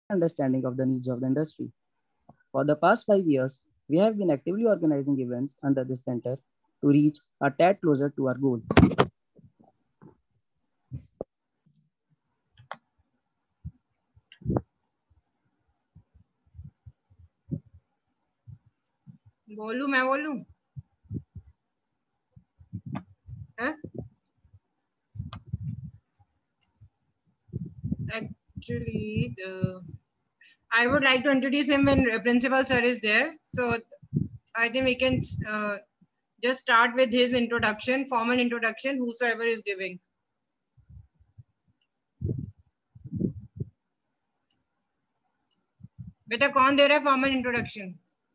understanding of the needs of the industry. For the past 5 years, we have been actively organizing events under this center to reach a tad closer to our goal. मैं बोलूं Actually, I would like to introduce him when principal sir is there. So I think we can just start with his introduction, formal introduction, whosoever is giving. बेटा कौन दे रहा है formal introduction?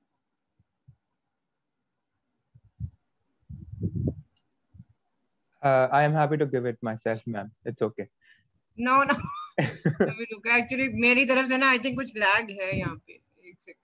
I am happy to give it myself, ma'am. It's okay. No. अभी look, actually मेरी तरफ से ना I think कुछ lag है यहाँ पे. एक second.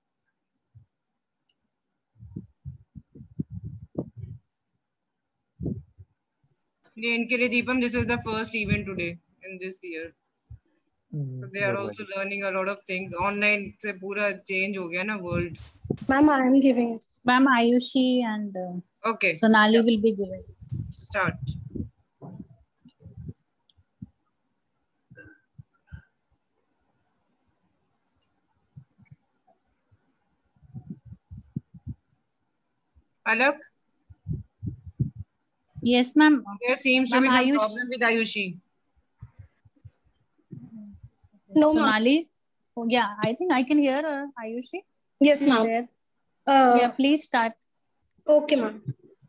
इनके लिए Deepam, this is the first event today in this year. So they are also learning a lot of things. Online से पूरा change हो गया ना world. Ma'am, I am giving it. Ma'am, Ayushi and okay. Sonali will be giving. Start. Alak? Yes, ma'am. There seems to be some problem with Ayushi. No, Sonali? Oh, yeah, I think I can hear her. Ayushi? Yes, ma'am. Yeah, please start. Okay, ma'am.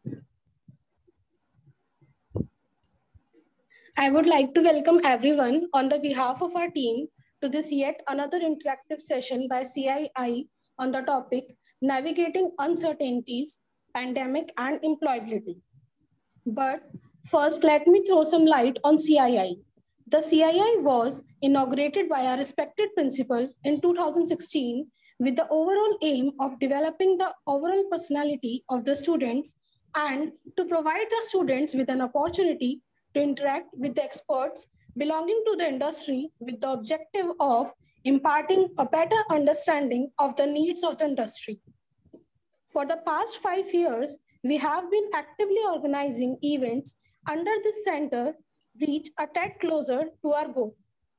I would like to welcome everyone on the behalf of our team to this yet another interactive session by CII on the topic Navigating Uncertainties, Pandemic and Employability. But first, let me throw some light on CII. The CII was inaugurated by our respected principal in 2016 with the overall aim of developing the overall personality of the students and to provide the students with an opportunity to interact with the experts belonging to the industry with the objective of imparting a better understanding of the needs of the industry. For the past 5 years, we have been actively organizing events under this center reach a tad closer to our goal.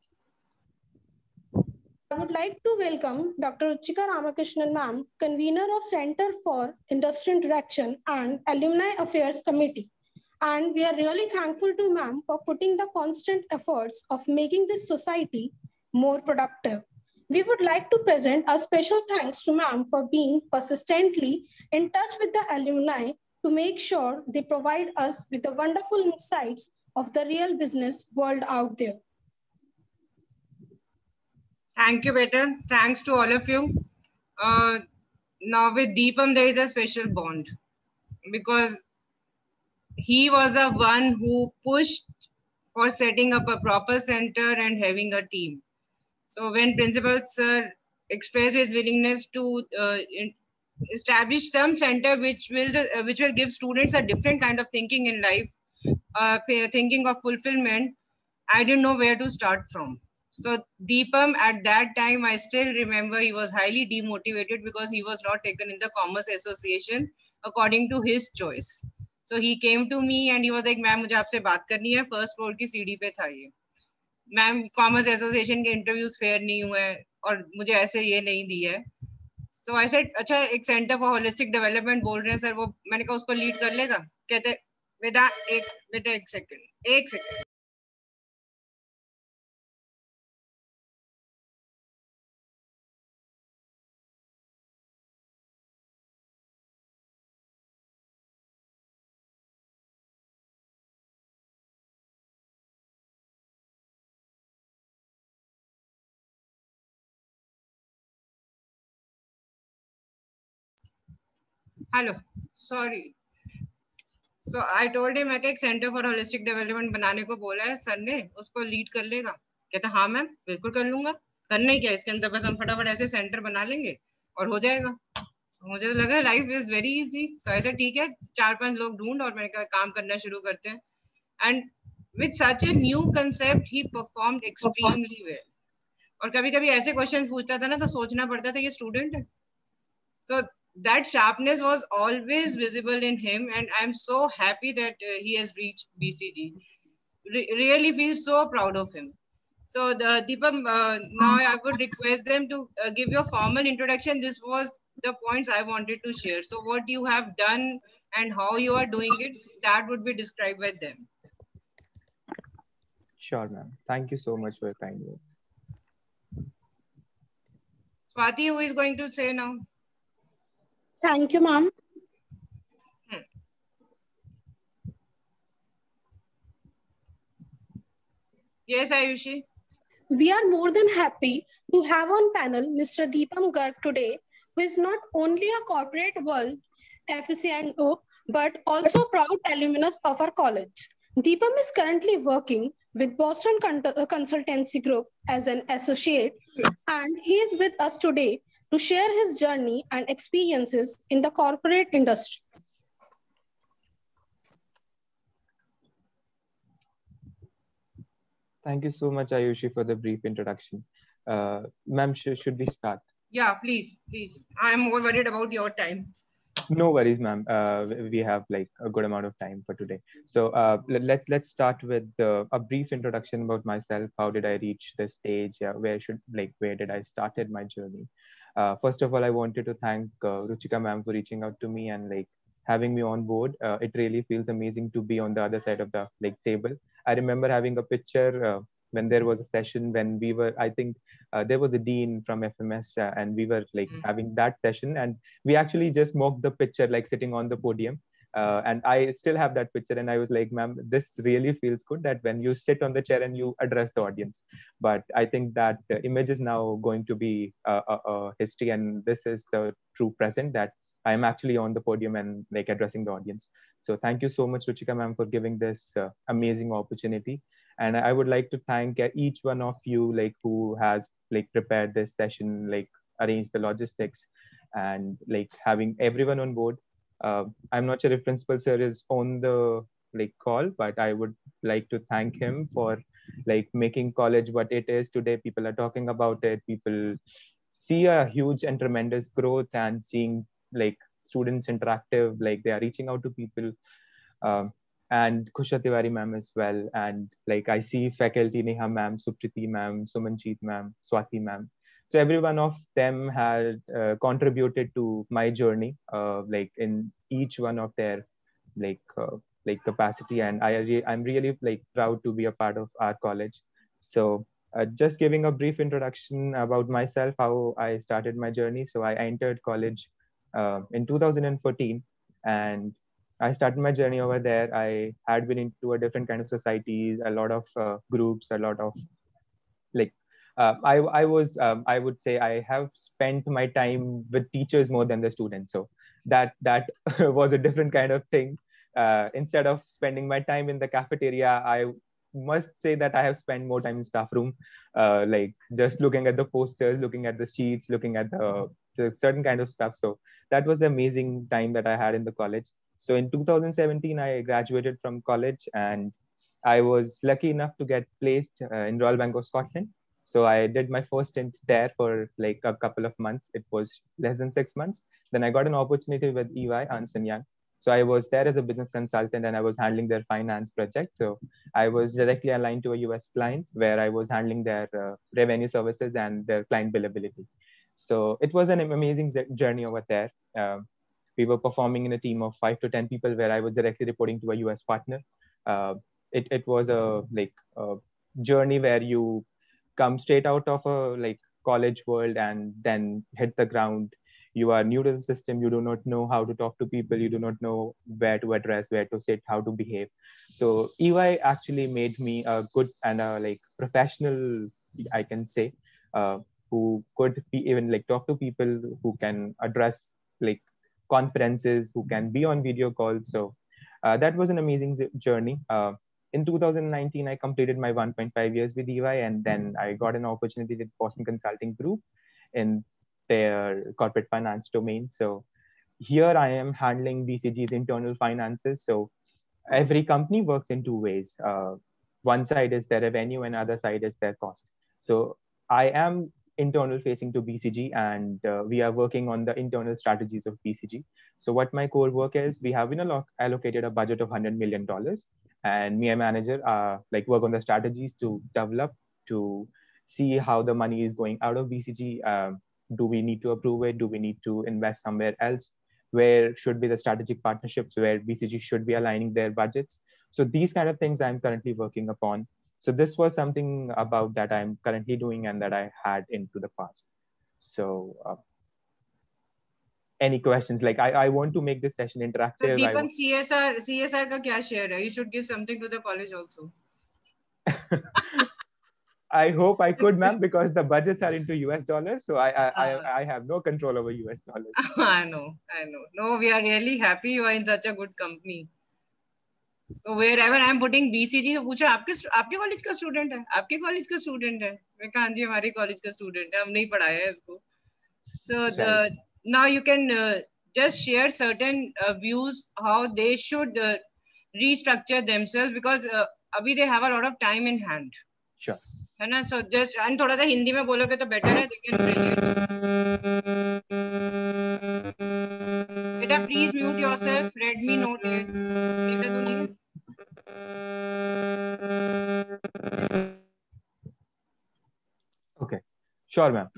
I would like to welcome Dr. Ruchika Ramakrishnan ma'am, convener of Center for Industry Interaction and Alumni Affairs Committee. And we are really thankful to ma'am for putting the constant efforts of making this society more productive. We would like to present a special thanks to ma'am for being persistently in touch with the alumni to make sure they provide us with the wonderful insights of the real business world out there. Thank you, Beta. Thanks to all of you. Now with Deepam, there is a special bond because he was the one who pushed for setting up a proper center and having a team. So when Principal Sir expressed his willingness to establish some center which will give students a different kind of thinking in life, thinking of fulfillment, I didn't know where to start from. So Deepam, at that time, I still remember he was highly demotivated because he was not taken in the Commerce Association according to his choice. So he came to me and he was like, "Ma'am, मुझे आपसे बात करनी है." First floor की सीढ़ी पे था ये. मैम कॉमर्स एसोसिएशन के इंटरव्यूज फेयर नहीं हुए और मुझे ऐसे ये नहीं दी है. सो आई सेड अच्छा एक सेंटर फॉर होलिस्टिक डेवलपमेंट बोल रहे हैं सर, वो मैंने कहा उसको लीड कर लेगा. कहते बेटा एक second. Hello, sorry. So I told him एक सेंटर फॉर होलिस्टिक डेवलपमेंट बनाने को बोला है सर ने, उसको लीड कर लेगा. कहता हाँ मैम बिल्कुल कर लूंगा. करना ही क्या इसके अंदर, बस हम फटाफट ऐसे सेंटर बना लेंगे और हो जाएगा. मुझे तो लगा life is very easy. So ऐसा ठीक है, 4-5 लोग ढूंढ और मैंने कहा काम करना शुरू करते हैं. And with such a new concept he performed extremely well. और कभी कभी ऐसे क्वेश्चन पूछता था ना, तो सोचना पड़ता था ये स्टूडेंट है. So that sharpness was always visible in him, and I'm so happy that he has reached BCG. Really feel so proud of him. So Deepam, now I would request them to give your formal introduction. This was the points I wanted to share. So what you have done and how you are doing it, that would be described by them. Sure, ma'am. Thank you so much for your kind words. Swati, who is going to say now? Thank you, ma'am. Yes, Ayushi. We are more than happy to have on panel Mr. Deepam Garg today, who is not only a corporate world aficionado, but also proud alumnus of our college. Deepam is currently working with Boston Consultancy Group as an associate, and he is with us today to share his journey and experiences in the corporate industry. Thank you so much, Ayushi, for the brief introduction. Ma'am, should we start? Yeah, please. I am more worried about your time. No worries, ma'am. We have like a good amount of time for today. So let's start with a brief introduction about myself. How did I reach this stage? Where did I started my journey? First of all, I wanted to thank Ruchika ma'am for reaching out to me and having me on board. It really feels amazing to be on the other side of the table. I remember having a picture when there was a session when we were, I think there was a dean from FMS and we were having that session, and we actually just mocked the picture sitting on the podium. And I still have that picture, and I was like, ma'am, this really feels good that when you sit on the chair and you address the audience. But I think that image is now going to be a history, and this is the true present that I am actually on the podium and addressing the audience. So thank you so much, Ruchika ma'am, for giving this amazing opportunity. And I would like to thank each one of you who has prepared this session, arranged the logistics, and having everyone on board. I'm not sure if Principal Sir is on the call, but I would like to thank him for making college what it is today. People are talking about it. People see a huge and tremendous growth, and seeing students interactive, they are reaching out to people. And Kusha Tiwari ma'am as well. And I see faculty Neha ma'am, Supriti ma'am, Sumanjeet ma'am, Swati ma'am. So every one of them had contributed to my journey, in each one of their capacity. And I'm really proud to be a part of our college. So just giving a brief introduction about myself, how I started my journey. So I entered college in 2014, and I started my journey over there. I had been into a different kind of societies, a lot of groups, a lot of I would say I have spent my time with teachers more than the students. So that was a different kind of thing. Instead of spending my time in the cafeteria, I must say that I have spent more time in staff room, just looking at the posters, looking at the sheets, looking at the certain kind of stuff. So that was an amazing time that I had in the college. So in 2017, I graduated from college, and I was lucky enough to get placed in Royal Bank of Scotland. So I did my first stint there for a couple of months. It was less than 6 months. Then I got an opportunity with EY, Ernst & Young. So I was there as a business consultant, and I was handling their finance project. So I was directly aligned to a US client where I was handling their revenue services and their client billability. So it was an amazing journey over there. We were performing in a team of 5 to 10 people where I was directly reporting to a US partner. It was a journey where you come straight out of a college world and then hit the ground. You are new to the system. You do not know how to talk to people. You do not know where to address, where to sit, how to behave. So EY actually made me a good and a professional, I can say, who could be even talk to people, who can address conferences, who can be on video calls. So that was an amazing journey. In 2019, I completed my 1.5 years with EY, and then I got an opportunity with Boston Consulting Group in their corporate finance domain. So here I am handling BCG's internal finances. So every company works in two ways. One side is their revenue, and other side is their cost. So I am internal facing to BCG, and we are working on the internal strategies of BCG. So what my core work is, we have been allocated a budget of $100 million, and me and manager like work on the strategies to develop, to see how the money is going out of BCG. Do we need to approve it? Do we need to invest somewhere else? Where should be the strategic partnerships where BCG should be aligning their budgets? So these kind of things I'm currently working upon. So this was something about that I'm currently doing and that I had into the past. So any questions? Like I want to make this session interactive. So Deepan, CSR का क्या share है? You should give something to the college also. I hope I could, ma'am, because the budgets are into US dollars. So I have no control over US dollars. I know. No, we are really happy you are in such a good company. So wherever I am putting BCG, तो पूछा आपके college का student है, आपके college का student है, मैं कहा जी हमारे कॉलेज का स्टूडेंट है, हम नहीं पढ़ाया है इसको. So now you can just share certain views how they should restructure themselves, because अभी they have a lot of time in hand. Sure. है ना? So just and थोड़ा सा हिंदी में बोलोगे तो better है. They can relate. बेटा please mute yourself. Redmi Note 8. बेटा तो नहीं. Okay. Sure, ma'am.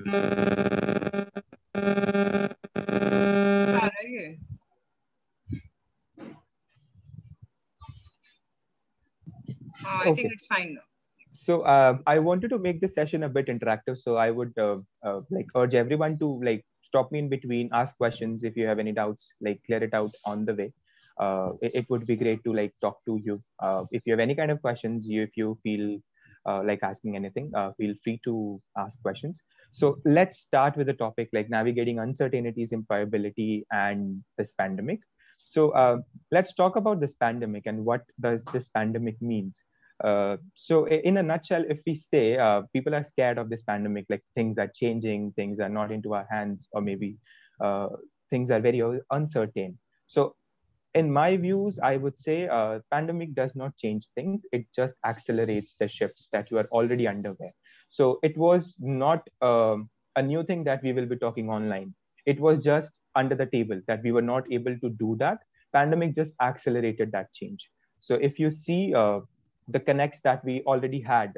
I think it's fine now. So I wanted to make this session a bit interactive. So I would like urge everyone to like stop me in between, ask questions if you have any doubts, like clear it out on the way. It would be great to like talk to you. If you have any kind of questions, if you feel like asking anything, feel free to ask questions. So let's start with the topic like navigating uncertainties, employability, and this pandemic. So let's talk about this pandemic and what does this pandemic means. So in a nutshell, if we say people are scared of this pandemic, like things are changing, things are not into our hands, or maybe things are very uncertain. So in my views, I would say pandemic does not change things. It just accelerates the shifts that you are already underway. So it was not a new thing that we will be talking online. It was just under the table that we were not able to do that. Pandemic just accelerated that change. So if you see the connects that we already had,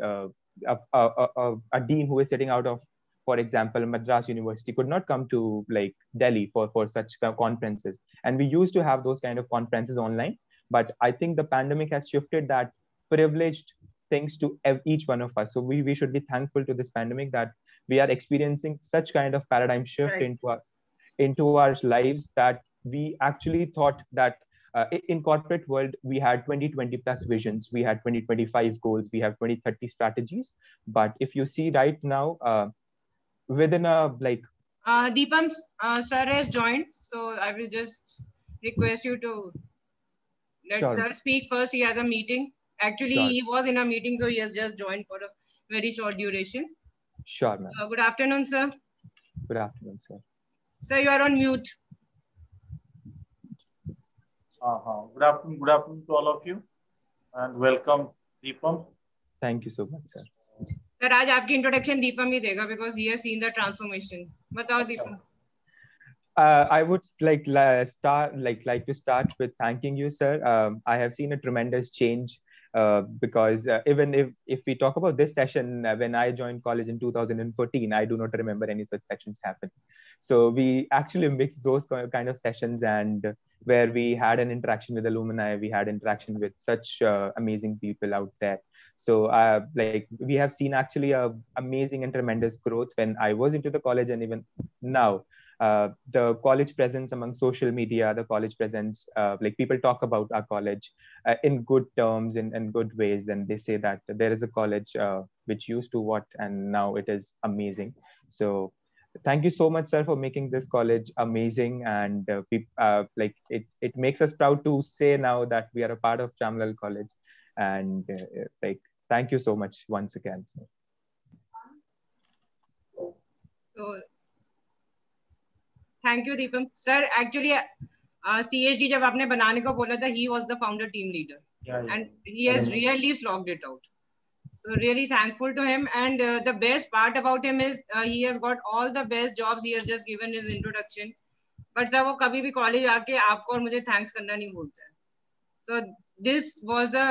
a dean who is sitting out of, for example, Madras University could not come to like Delhi for such conferences. And we used to have those kind of conferences online. But I think the pandemic has shifted that privileged things to each one of us. So we should be thankful to this pandemic that we are experiencing such kind of paradigm shift into our lives, that we actually thought that in corporate world, we had 2020 plus visions, we had 2025 goals, we have 2030 strategies. But if you see right now, within a like Deepam sir has joined, so I will just request you to let sir speak first. He has a meeting. Actually, he was in a meeting, so he has just joined for a very short duration. Sure, ma'am. Good afternoon, sir. Good afternoon, sir. Sir, you are on mute. Good afternoon to all of you, and welcome, Deepam. Thank you so much, sir. Sir, आज आपकी introduction Deepam ही देगा, because he has seen the transformation. बताओ Deepam. I would like to start with thanking you, sir. I have seen a tremendous change because even if we talk about this session, when I joined college in 2014, I do not remember any such sessions happening. So we actually mixed those kind of sessions, and where we had an interaction with alumni, we had interaction with such amazing people out there. So like we have seen actually a amazing and tremendous growth when I was into the college, and even now. The college presence among social media, the college presence, like people talk about our college in good terms, in good ways, and they say that there is a college which used to what, and now it is amazing. So thank you so much, sir, for making this college amazing, and like it makes us proud to say now that we are a part of Jamlal College, and like thank you so much once again, sir. So, thank you, Deepam. Sir, actually, CHD जब आपने बनाने को बोला था, he was the founder team leader, and he has really slogged it out. So really thankful to him. And the best part about him is he has got all the best jobs. He has just given his introduction. But sir, वो कभी भी college आके आपको और मुझे thanks करना नहीं बोलता है. So this was the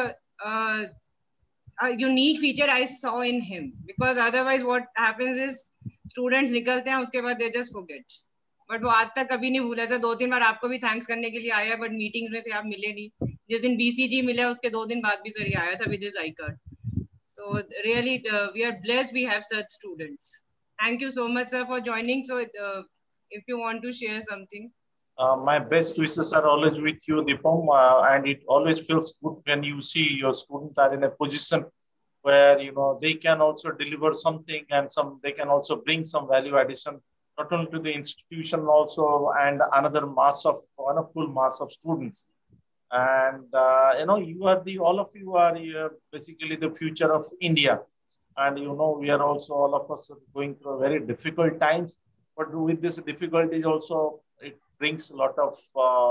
a unique feature I saw in him, because otherwise what happens is students निकलते हैं उसके बाद they just forget. But वो आज तक कभी नहीं भूला. सर 2-3 बार आपको भी थैंक्स करने के लिए आया, बट मीटिंग में थे, आप मिले नहीं. जिस दिन BCG मिला उसके 2 दिन बाद भी सर ये आया था with his iCard. So really we are blessed we have such students. Thank you so much sir for joining. So if you want to share something. My best wishes are always with you, Deepam, and it always feels good when you see your students are in a position where they can also deliver something, and they can also bring some value addition not only to the institution also, and another full mass of students. And you are all of you are basically the future of India, and we are also all of us going through very difficult times, but with this difficulties also it brings a lot of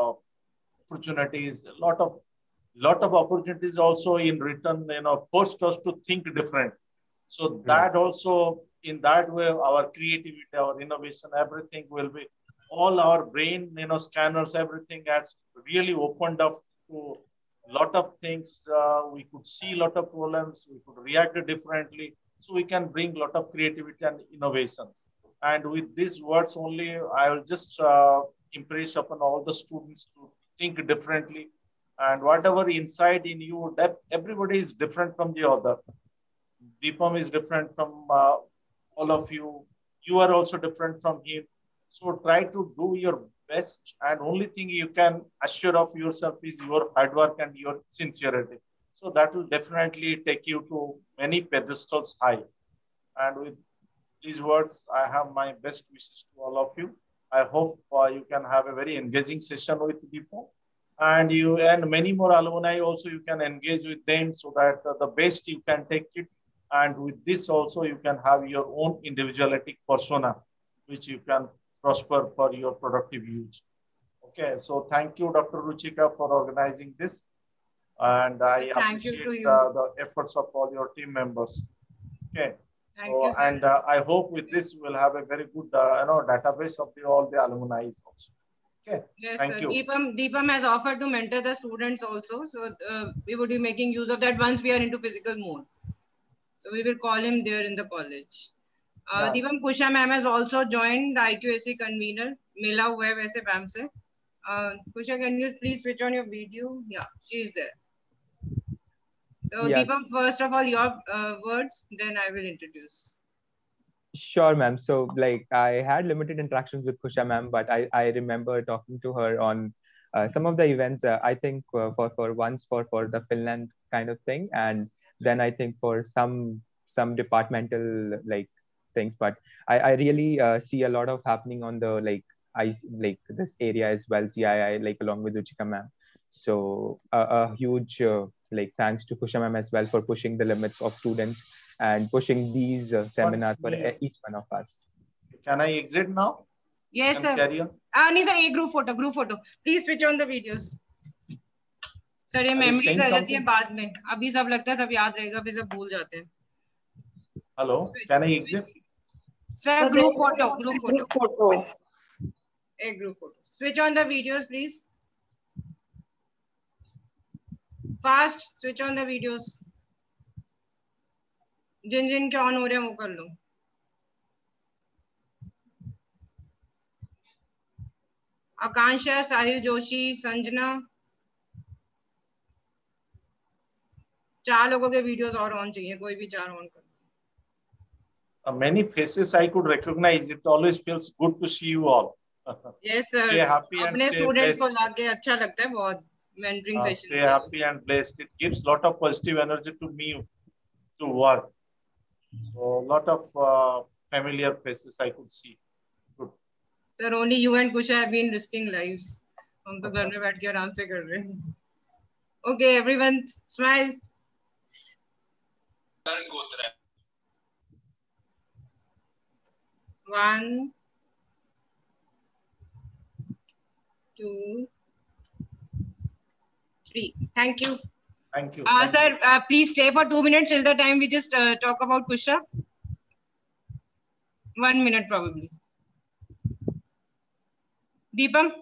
opportunities, a lot of opportunities also in return, forced us to think different. So that also, in that way, our creativity, our innovation, everything will be, all our brain, scanners, everything has really opened up to a lot of things. We could see a lot of problems, we could react differently. So we can bring a lot of creativity and innovations. And with these words only, I will just impress upon all the students to think differently. And whatever inside in you, that everybody is different from the other. Deepam is different from all of you. You are also different from him. So try to do your best. And only thing you can assure of yourself is your hard work and your sincerity. So that will definitely take you to many pedestals high. And with these words, I have my best wishes to all of you. I hope you can have a very engaging session with Deepam. And you and many more alumni also, you can engage with them so that the best you can take it. And with this also, you can have your own individualistic persona, which you can prosper for your productive use. Okay, so thank you, Dr. Ruchika, for organizing this. And I appreciate the efforts of all your team members. Okay. Thank you, sir. And I hope with this we'll have a very good database of all the alumni also. Okay. Yes, thank you. Deepam has offered to mentor the students also. So we would be making use of that once we are into physical mode. So we will call him there in the college. Deepam, Kusha ma'am has also joined the IQAC convener. Mila hua hai waise ma'am se. Kusha, can you please switch on your video? Yeah, she is there. So Deepam, first of all, your words, then I will introduce. Sure, ma'am. So like I had limited interactions with Kusha ma'am, but I remember talking to her on some of the events, I think for the Finland kind of thing. And then I think for some departmental like things, but I really see a lot of happening on the this area as well, CII, like along with Ruchika ma'am. So a huge like thanks to Kusha ma'am as well for pushing the limits of students and pushing these seminars for each one of us. Can I exit now? Yes, sir. Carry on. नहीं sir, एक group photo. Please switch on the videos. Sir, ये memories आ जाती है बाद में. अभी सब लगता है सब याद रहेगा, फिर सब भूल जाते हैं. Hello, can I exit? Sir, group photo. A group photo. Switch on the videos, please. Fast, switch on the videos. जिन के ऑन हो रहे हैं वो कर लो. आकांक्षा, साहिल जोशी, संजना, 4 लोगों के वीडियोस और ऑन चाहिए, कोई भी 4 ऑन कर. Many faces I could recognize. It always feels good to see you all. Yes, sir. Stay happy and अपने stay स्टूडेंट्स को blessed. लाके अच्छा लगता है बहुत. Mentoring session. Stay happy and blessed. It gives lot of positive energy to me to work. So a lot of familiar faces I could see. Good. Sir, only you and Kusha have been risking lives. हम तो घर में बैठ के आराम से कर रहे हैं. Okay, everyone, smile. One, 2, 3. Thank you. Thank you. Sir, please stay for 2 minutes till the time we just talk about push-up. 1 minute probably. Deepam?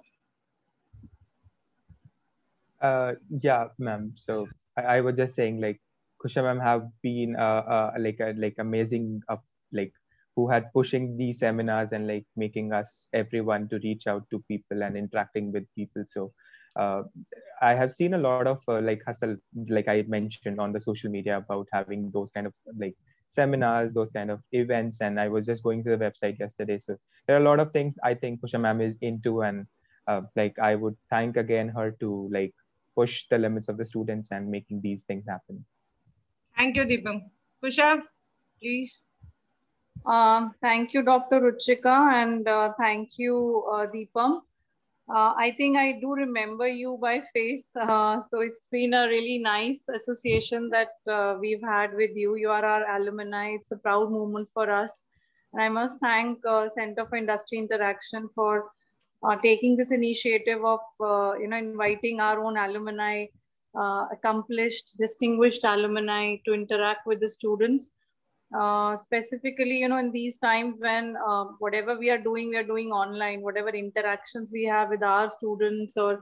Yeah, ma'am. So I was just saying, like, Kusha ma'am have been like amazing, like, who had pushing these seminars and like making us everyone to reach out to people and interacting with people. So I have seen a lot of like hustle, like I mentioned on the social media about having those kind of like seminars, those kind of events. And I was just going to the website yesterday. So there are a lot of things I think Kusha ma'am is into, and like I would thank again her to like push the limits of the students and making these things happen. Thank you, Deepam. Kusha, please. Thank you, Dr. Ruchika, and thank you, Deepam. I think I do remember you by face. So it's been a really nice association that we've had with you. You are our alumni. It's a proud moment for us. And I must thank Center for Industry Interaction for taking this initiative of inviting our own alumni, accomplished, distinguished alumni to interact with the students. Specifically, in these times when whatever we are doing online, whatever interactions we have with our students or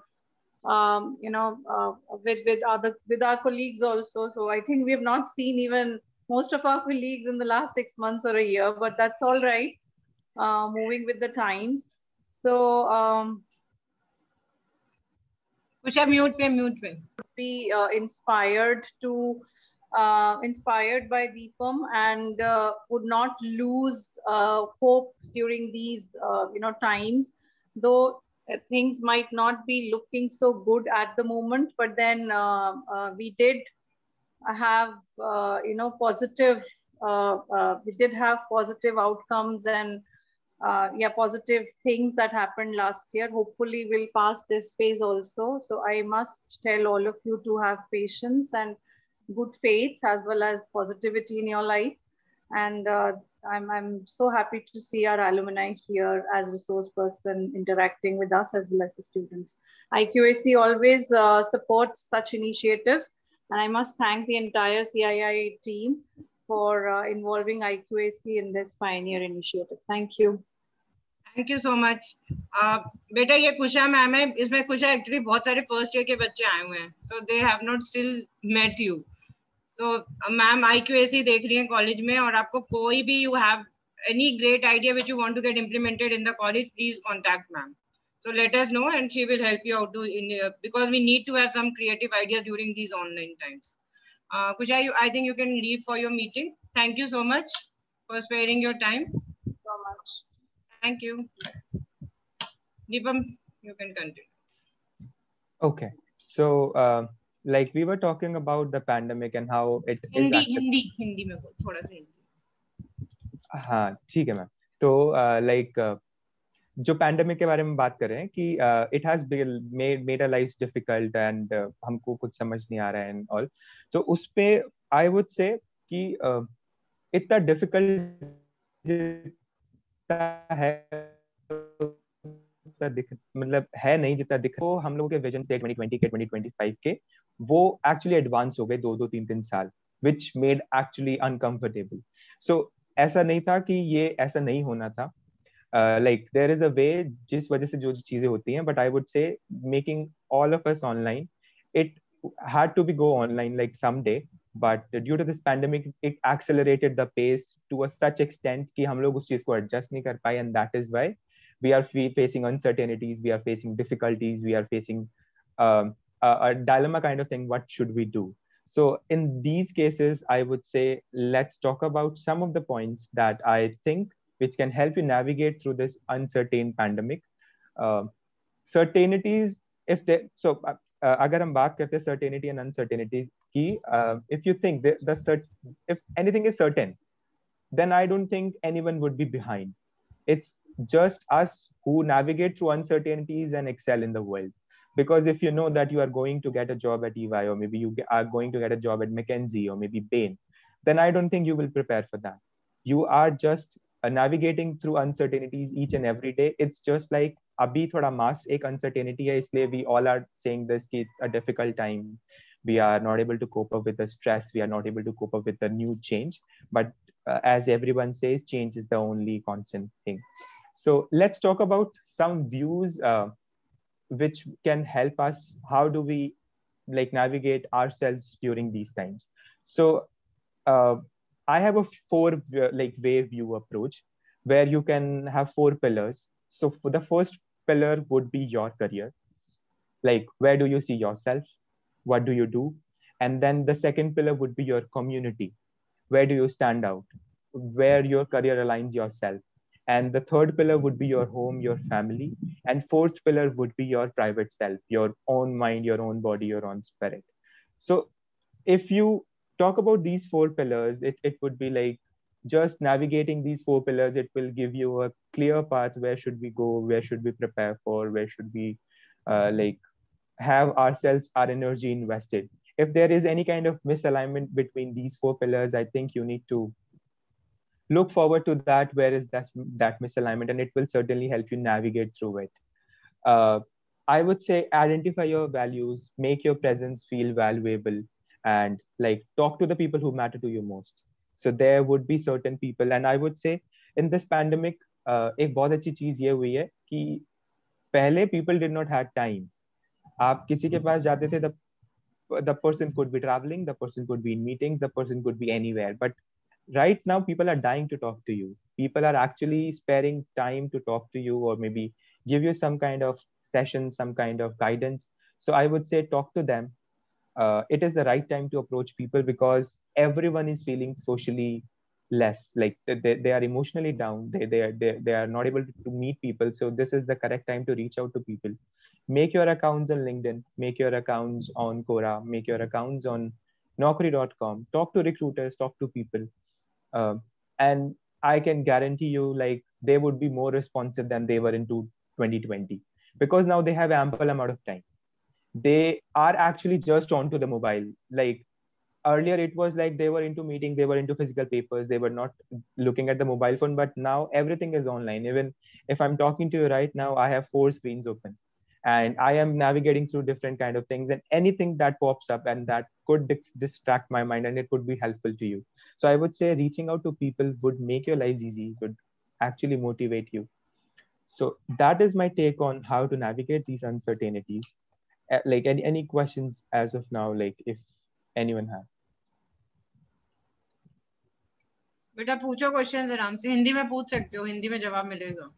with our colleagues also. So I think we have not seen even most of our colleagues in the last 6 months or a year, but that's all right. Moving with the times. So Kusha, mute pe. Be inspired by Deepam and would not lose hope during these times, though things might not be looking so good at the moment, but then we did have positive outcomes and positive things that happened last year. Hopefully we'll pass this phase also. So I must tell all of you to have patience and good faith as well as positivity in your life. And I'm so happy to see our alumni here as resource person interacting with us as well as the students. IQAC always supports such initiatives. And I must thank the entire CII team for involving IQAC in this pioneer initiative. Thank you. Thank you so much. बेटा ये कुशा ma'am है, इसमें कुशा actually बहुत सारे first year के बच्चे आए हुए हैं, so they have not still met you. So ma'am IQAC देख रही हैं कॉलेज में, और आपको कोई भी you have any great idea which you want to get implemented in the college, please contact ma'am. So let us know and she will help you out because we need to have some creative ideas during these online times. Kusha, I think you can leave for your meeting. Thank you so much for sparing your time. So much. Thank you. Deepam, you can continue. Okay. So like we were talking about the pandemic and how it Hindi में बोल, थोड़ा सा हिंदी. हाँ ठीक है ma'am. तो like जो pandemic के बारे में बात कर रहे हैं कि it has made a life difficult and हमको कुछ समझ नहीं आ रहा है एंड ऑल. तो उस पे आई वुड से कि इतना डिफिकल्ट है मतलब है नहीं जितना दिख. तो हम लोगों के विजन स्टेट 2020 के 2025 के वो एक्चुअली एडवांस हो गए 2-3 साल, which made actually uncomfortable. So ऐसा नहीं था कि ये ऐसा नहीं होना था. Like there is a way जिस वजह से जो चीजें होती हैं, but I would say making all of us online, it had to be go online like someday, but due to this pandemic it accelerated the pace to a such extent कि हम लोग उस चीज को adjust नहीं कर पाए, and that is why we are facing uncertainties, we are facing difficulties, we are facing a dilemma kind of thing. What should we do? So in these cases, I would say let's talk about some of the points that I think which can help you navigate through this uncertain pandemic. Certainties, if they so agar hum baat karte certainty and uncertainty ki, if you think if anything is certain, then I don't think anyone would be behind. It's just us who navigate through uncertainties and excel in the world. Because if you know that you are going to get a job at EY, or maybe you are going to get a job at McKinsey or maybe Bain, then I don't think you will prepare for that. You are just navigating through uncertainties each and every day. It's just like abhi thoda mass ek uncertainty hai, isliye we all are saying this ki it's a difficult time. We are not able to cope up with the stress. We are not able to cope up with the new change. But as everyone says, change is the only constant thing. So let's talk about some views which can help us. How do we like navigate ourselves during these times? So I have a like wave view approach where you can have 4 pillars. So for the first pillar would be your career. Like, where do you see yourself? What do you do? And then the second pillar would be your community. Where do you stand out? Where your career aligns yourself. And the third pillar would be your home, your family. And fourth pillar would be your private self, your own mind, your own body, your own spirit. So if you talk about these 4 pillars, it would be like just navigating these 4 pillars. It will give you a clear path. Where should we go? Where should we prepare for? Where should we like have ourselves, our energy invested? If there is any kind of misalignment between these 4 pillars, I think you need to look forward to that. Where is that misalignment? And it will certainly help you navigate through it. uh, I would say identify your values, make your presence feel valuable, and like talk to the people who matter to you most. So there would be certain people, and I would say in this pandemic, एक बहुत अच्छी चीज ये हुई है कि पहले people did not have time. आप किसी के पास जाते थे, the person could be traveling, the person could be in meetings, the person could be anywhere. But right now, people are dying to talk to you. People are actually sparing time to talk to you, or maybe give you some kind of session, some kind of guidance. So I would say talk to them. It is the right time to approach people because everyone is feeling socially less, like they are emotionally down. They are not able to meet people. So this is the correct time to reach out to people. Make your accounts on LinkedIn, make your accounts on Quora, make your accounts on Naukri.com. Talk to recruiters, talk to people. And I can guarantee you, like, they would be more responsive than they were in 2020, because now they have ample amount of time. They are actually just onto the mobile. Like earlier, it was like they were into meeting, they were into physical papers, they were not looking at the mobile phone. But now everything is online. Even if I'm talking to you right now, I have 4 screens open, and I am navigating through different kind of things, and anything that pops up and that could distract my mind, and it would be helpful to you. So I would say reaching out to people would make your lives easy, would actually motivate you. So that is my take on how to navigate these uncertainties. Like any questions as of now, like if anyone has. बेटा पूछो question आराम से, हिंदी में पूछ सकते हो, हिंदी में जवाब मिलेगा.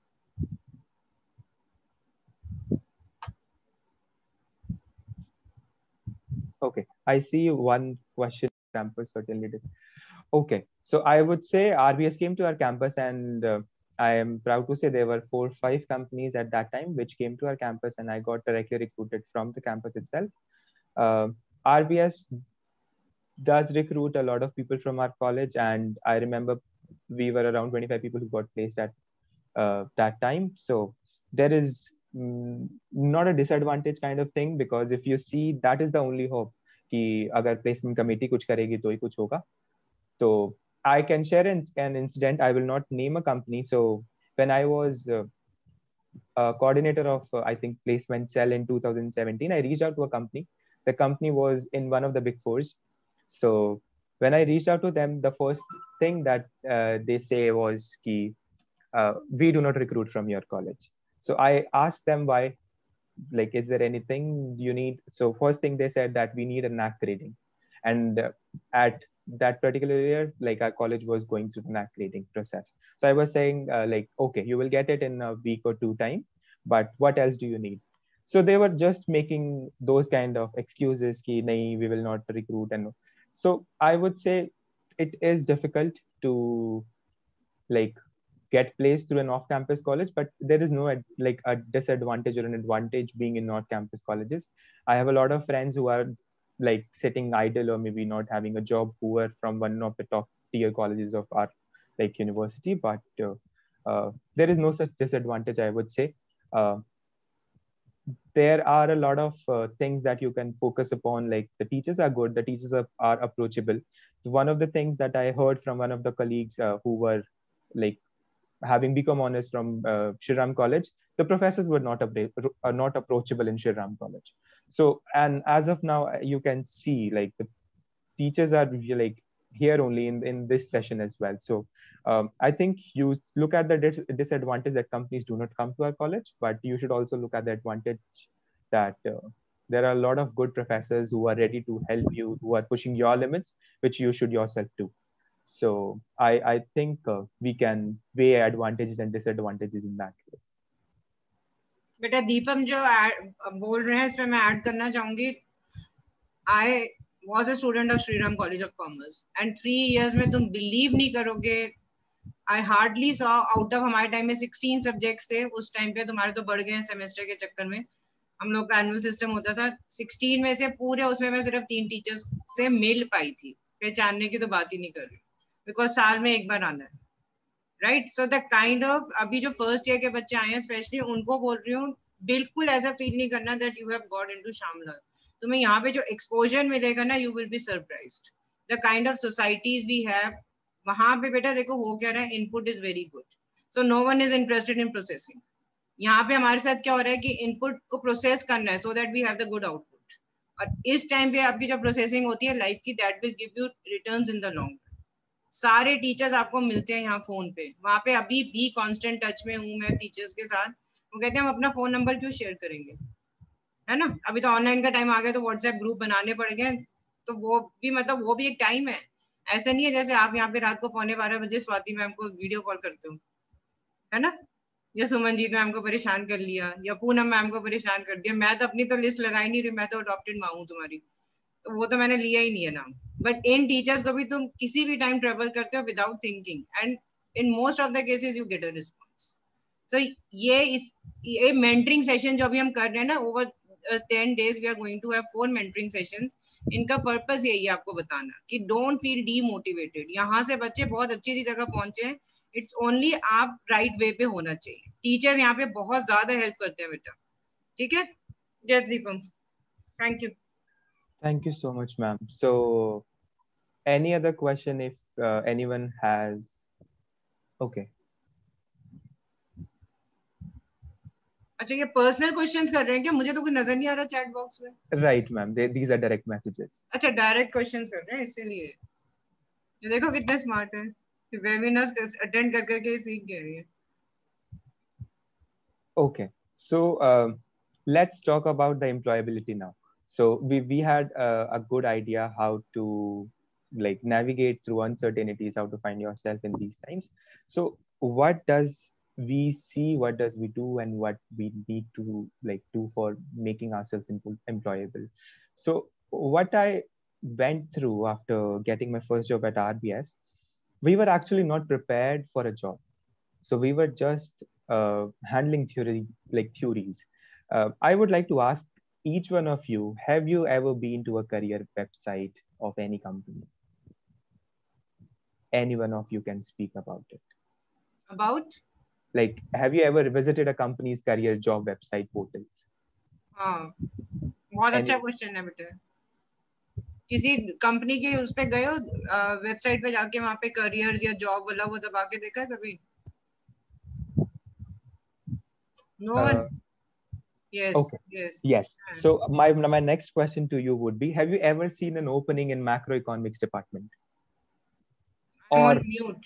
Okay, I see one question. Campus certainly did. Okay, so I would say RBS came to our campus, and I am proud to say there were 4 or 5 companies at that time which came to our campus, and I got directly recruited from the campus itself. RBS does recruit a lot of people from our college, and I remember we were around 25 people who got placed at that time. So there is not a disadvantage kind of thing, because if you see, that is the only hope कि अगर placement committee कुछ करेगी तो ही कुछ होगा. So I can share an incident. I will not name a company. So when I was a coordinator of I think placement cell in 2017, I reached out to a company. The company was in one of the big fours. So when I reached out to them, the first thing that they say was कि we do not recruit from your college. So I asked them why, like, is there anything you need? So first thing they said that we need a NAAC grading. And at that particular year, like our college was going through the NAAC grading process. So I was saying like, okay, you will get it in a week or 2 time, but what else do you need? So they were just making those kind of excuses ki nahi, we will not recruit. And so I would say it is difficult to like get placed through an off-campus college, but there is no like a disadvantage or an advantage being in on-campus colleges. I have a lot of friends who are like sitting idle or maybe not having a job, who are from one of the top tier colleges of our like university, but there is no such disadvantage, I would say. There are a lot of things that you can focus upon. Like the teachers are good, the teachers are approachable. So one of the things that I heard from one of the colleagues who were like having become honors from Shri Ram College, the professors were not approachable in Shri Ram College. So, and as of now, you can see like the teachers are like here only in this session as well. So I think you look at the disadvantage that companies do not come to our college, but you should also look at the advantage that there are a lot of good professors who are ready to help you, who are pushing your limits, which you should yourself do. So I think we can weigh advantages and disadvantages in that way. बेटा दीपम जो बोल रहे हैं इसमें मैं add करना चाहूंगी. I was a student of Shri Ram College of Commerce and 3 years में तुम believe नहीं करोगे, I hardly saw out of हमारे टाइम में 16 सब्जेक्ट्स थे उस टाइम पे, तुम्हारे तो बढ़ गए हैं सेमेस्टर के चक्कर में. हम लोग का एनुअल सिस्टम होता था. 16 में से पूरे उसमें मैं सिर्फ 3 टीचर्स से मिल पाई थी. पहचानने की तो बात ही नहीं कर रही, बिकॉज साल में एक बार आना है, right. So the kind of अभी जो फर्स्ट ईयर के बच्चे आए हैं स्पेशली उनको बोल रही हूँ, बिल्कुल ऐसा फील नहीं करना that you have got into शामला. तुम्हें यहाँ पे जो एक्सपोजर मिलेगा ना, you will be surprised. The kind of societies we have वहां पे बेटा देखो हो क्या रहा है, input is very good. So no one is interested in processing. यहाँ पे हमारे साथ क्या हो रहा है कि इनपुट को प्रोसेस करना है so that we have the good output. और इस टाइम पे आपकी जो प्रोसेसिंग होती है लाइफ की, that will give you returns in the long. सारे टीचर्स आपको मिलते हैं यहाँ फोन पे, वहां पे अभी भी कांस्टेंट टच में हूँ मैं टीचर्स के साथ. वो कहते हैं हम अपना फोन नंबर क्यों शेयर करेंगे, है ना. अभी तो ऑनलाइन का टाइम आ गया तो व्हाट्सएप ग्रुप बनाने पड़ गए. तो वो भी मतलब वो भी एक टाइम है. ऐसा नहीं है जैसे आप यहाँ पे रात को 11:15 स्वाति मैम को वीडियो कॉल करते हो, है ना, या सुमनजीत मैम को परेशान कर लिया, या पूनम मैम को परेशान कर दिया. मैं तो अपनी तो लिस्ट लगा ही नहीं रही, मैं तो अडॉप्टेड माँ हूँ तुम्हारी, तो वो तो मैंने लिया ही नहीं है नाम. बट इन टीचर्स को भी तुम किसी भी टाइम ट्रेवल करते हो without thinking, and in most of the cases you get a response. So ये मेंटरिंग सेशन जो अभी हम कर रहे हैं ना, over 10 days we are going to have 4 mentoring sessions. इनका पर्पस यही है आपको बताना कि डोंट फील डीमोटिवेटेड. यहाँ से बच्चे बहुत अच्छी जगह पहुंचे हैं. इट्स ओनली आप राइट वे पे होना चाहिए. टीचर्स यहाँ पे बहुत ज्यादा हेल्प करते हैं बेटा, ठीक है. Jai Deepam, thank you. Thank you so much, ma'am. So, any other question if anyone has? Okay. अच्छा, ये पर्सनल क्वेश्चंस कर रहे हैं क्या? मुझे तो कुछ नजर नहीं आ रहा चैट बॉक्स में. Right, ma'am. These are direct messages. अच्छा, डायरेक्ट क्वेश्चंस कर रहे हैं इसीलिए. ये देखो कितना स्मार्ट है, वेबिनार्स अटेंड कर करके सीख गए हैं. Okay. So, let's talk about the employability now. So we had a good idea how to like navigate through uncertainties, how to find yourself in these times. So what does we see, what does we do, and what we need to like do for making ourselves employable? So what I went through after getting my first job at RBS, we were actually not prepared for a job. So we were just handling theories. I would like to ask each one of you, have you ever been to a career website of any company? Any one of you can speak about it. About? Like, have you ever visited a company's career job website portals? हाँ, बहुत अच्छा question है बेटा. किसी company के उस पे गए हो वेबसाइट पे जाके, वहाँ पे करियर्स या जॉब वाला वो दबा के देखा है कभी? No one. Yes. Okay. Yes. Yes. So my next question to you would be: have you ever seen an opening in macroeconomics department? I'm on mute.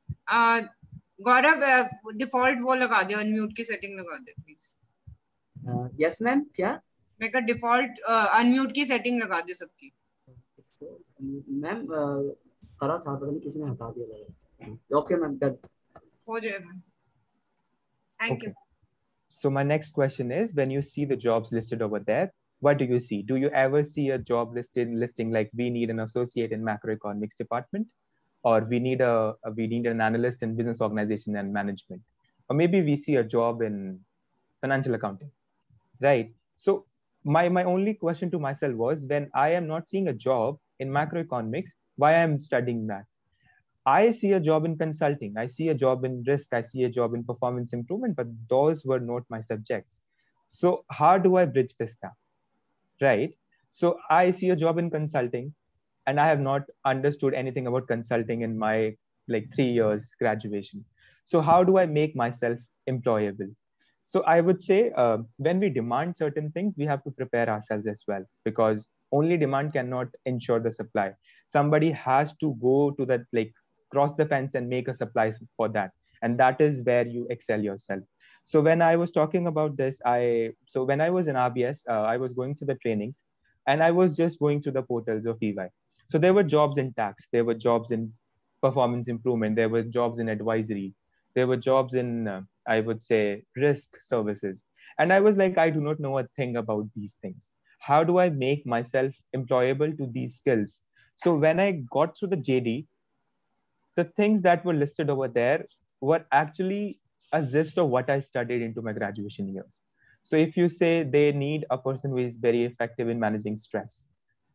Gaurav default वो लगा दे, अनम्यूट की सेटिंग लगा दे प्लीज. Yes ma'am. क्या? मैं का default unmute की setting लगा दे सबकी. मैम करा था, पता नहीं किसी ने हटा दिया. ओके मैम, डन हो जाएगा. Thank you. So my next question is, when you see the jobs listed over there, what do you see? Do you ever see a job listing like we need an associate in macroeconomics department, or we need an analyst in business organization and management, or maybe we see a job in financial accounting, right? So my only question to myself was, when I am not seeing a job in macroeconomics, why I am studying that? I see a job in consulting, I see a job in risk, I see a job in performance improvement, but those were not my subjects. So how do I bridge this gap, right? So I see a job in consulting and I have not understood anything about consulting in my like 3 years graduation. So how do I make myself employable? So I would say when we demand certain things, we have to prepare ourselves as well, because only demand cannot ensure the supply. Somebody has to go to that, like cross the fence and make a supply for that. And that is where you excel yourself. So when I was talking about this, so when I was in RBS, I was going through the trainings and I was just going through the portals of EY. So there were jobs in tax, there were jobs in performance improvement, there were jobs in advisory, there were jobs in I would say risk services. And I was like, I do not know a thing about these things. How do I make myself employable to these skills? So when I got through the JD, the things that were listed over there were actually a gist of what I studied into my graduation years. So if you say they need a person who is very effective in managing stress,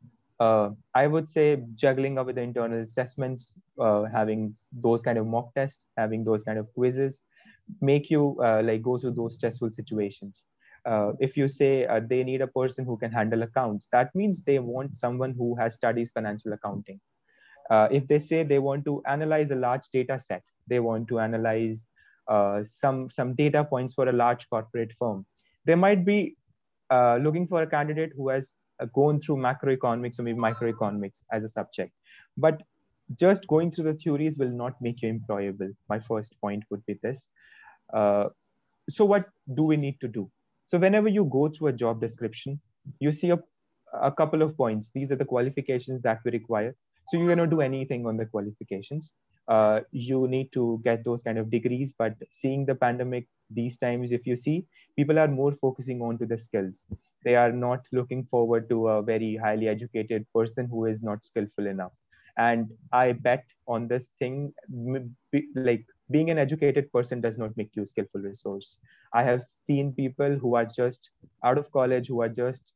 I would say juggling up with the internal assessments, having those kind of mock tests, having those kind of quizzes, make you like go through those stressful situations. If you say they need a person who can handle accounts, that means they want someone who has studies financial accounting. If they say they want to analyze a large data set, they want to analyze some data points for a large corporate firm, they might be looking for a candidate who has gone through macroeconomics or maybe microeconomics as a subject. But just going through the theories will not make you employable. My first point would be this. So what do we need to do? So whenever you go through a job description, you see a couple of points. These are the qualifications that we require. So you cannot do anything on the qualifications. You need to get those kind of degrees, but seeing the pandemic these times, if you see, people are more focusing on to the skills. They are not looking forward to a very highly educated person who is not skillful enough. And I bet on this thing, like being an educated person does not make you a skillful resource. I have seen people who are just out of college, who are just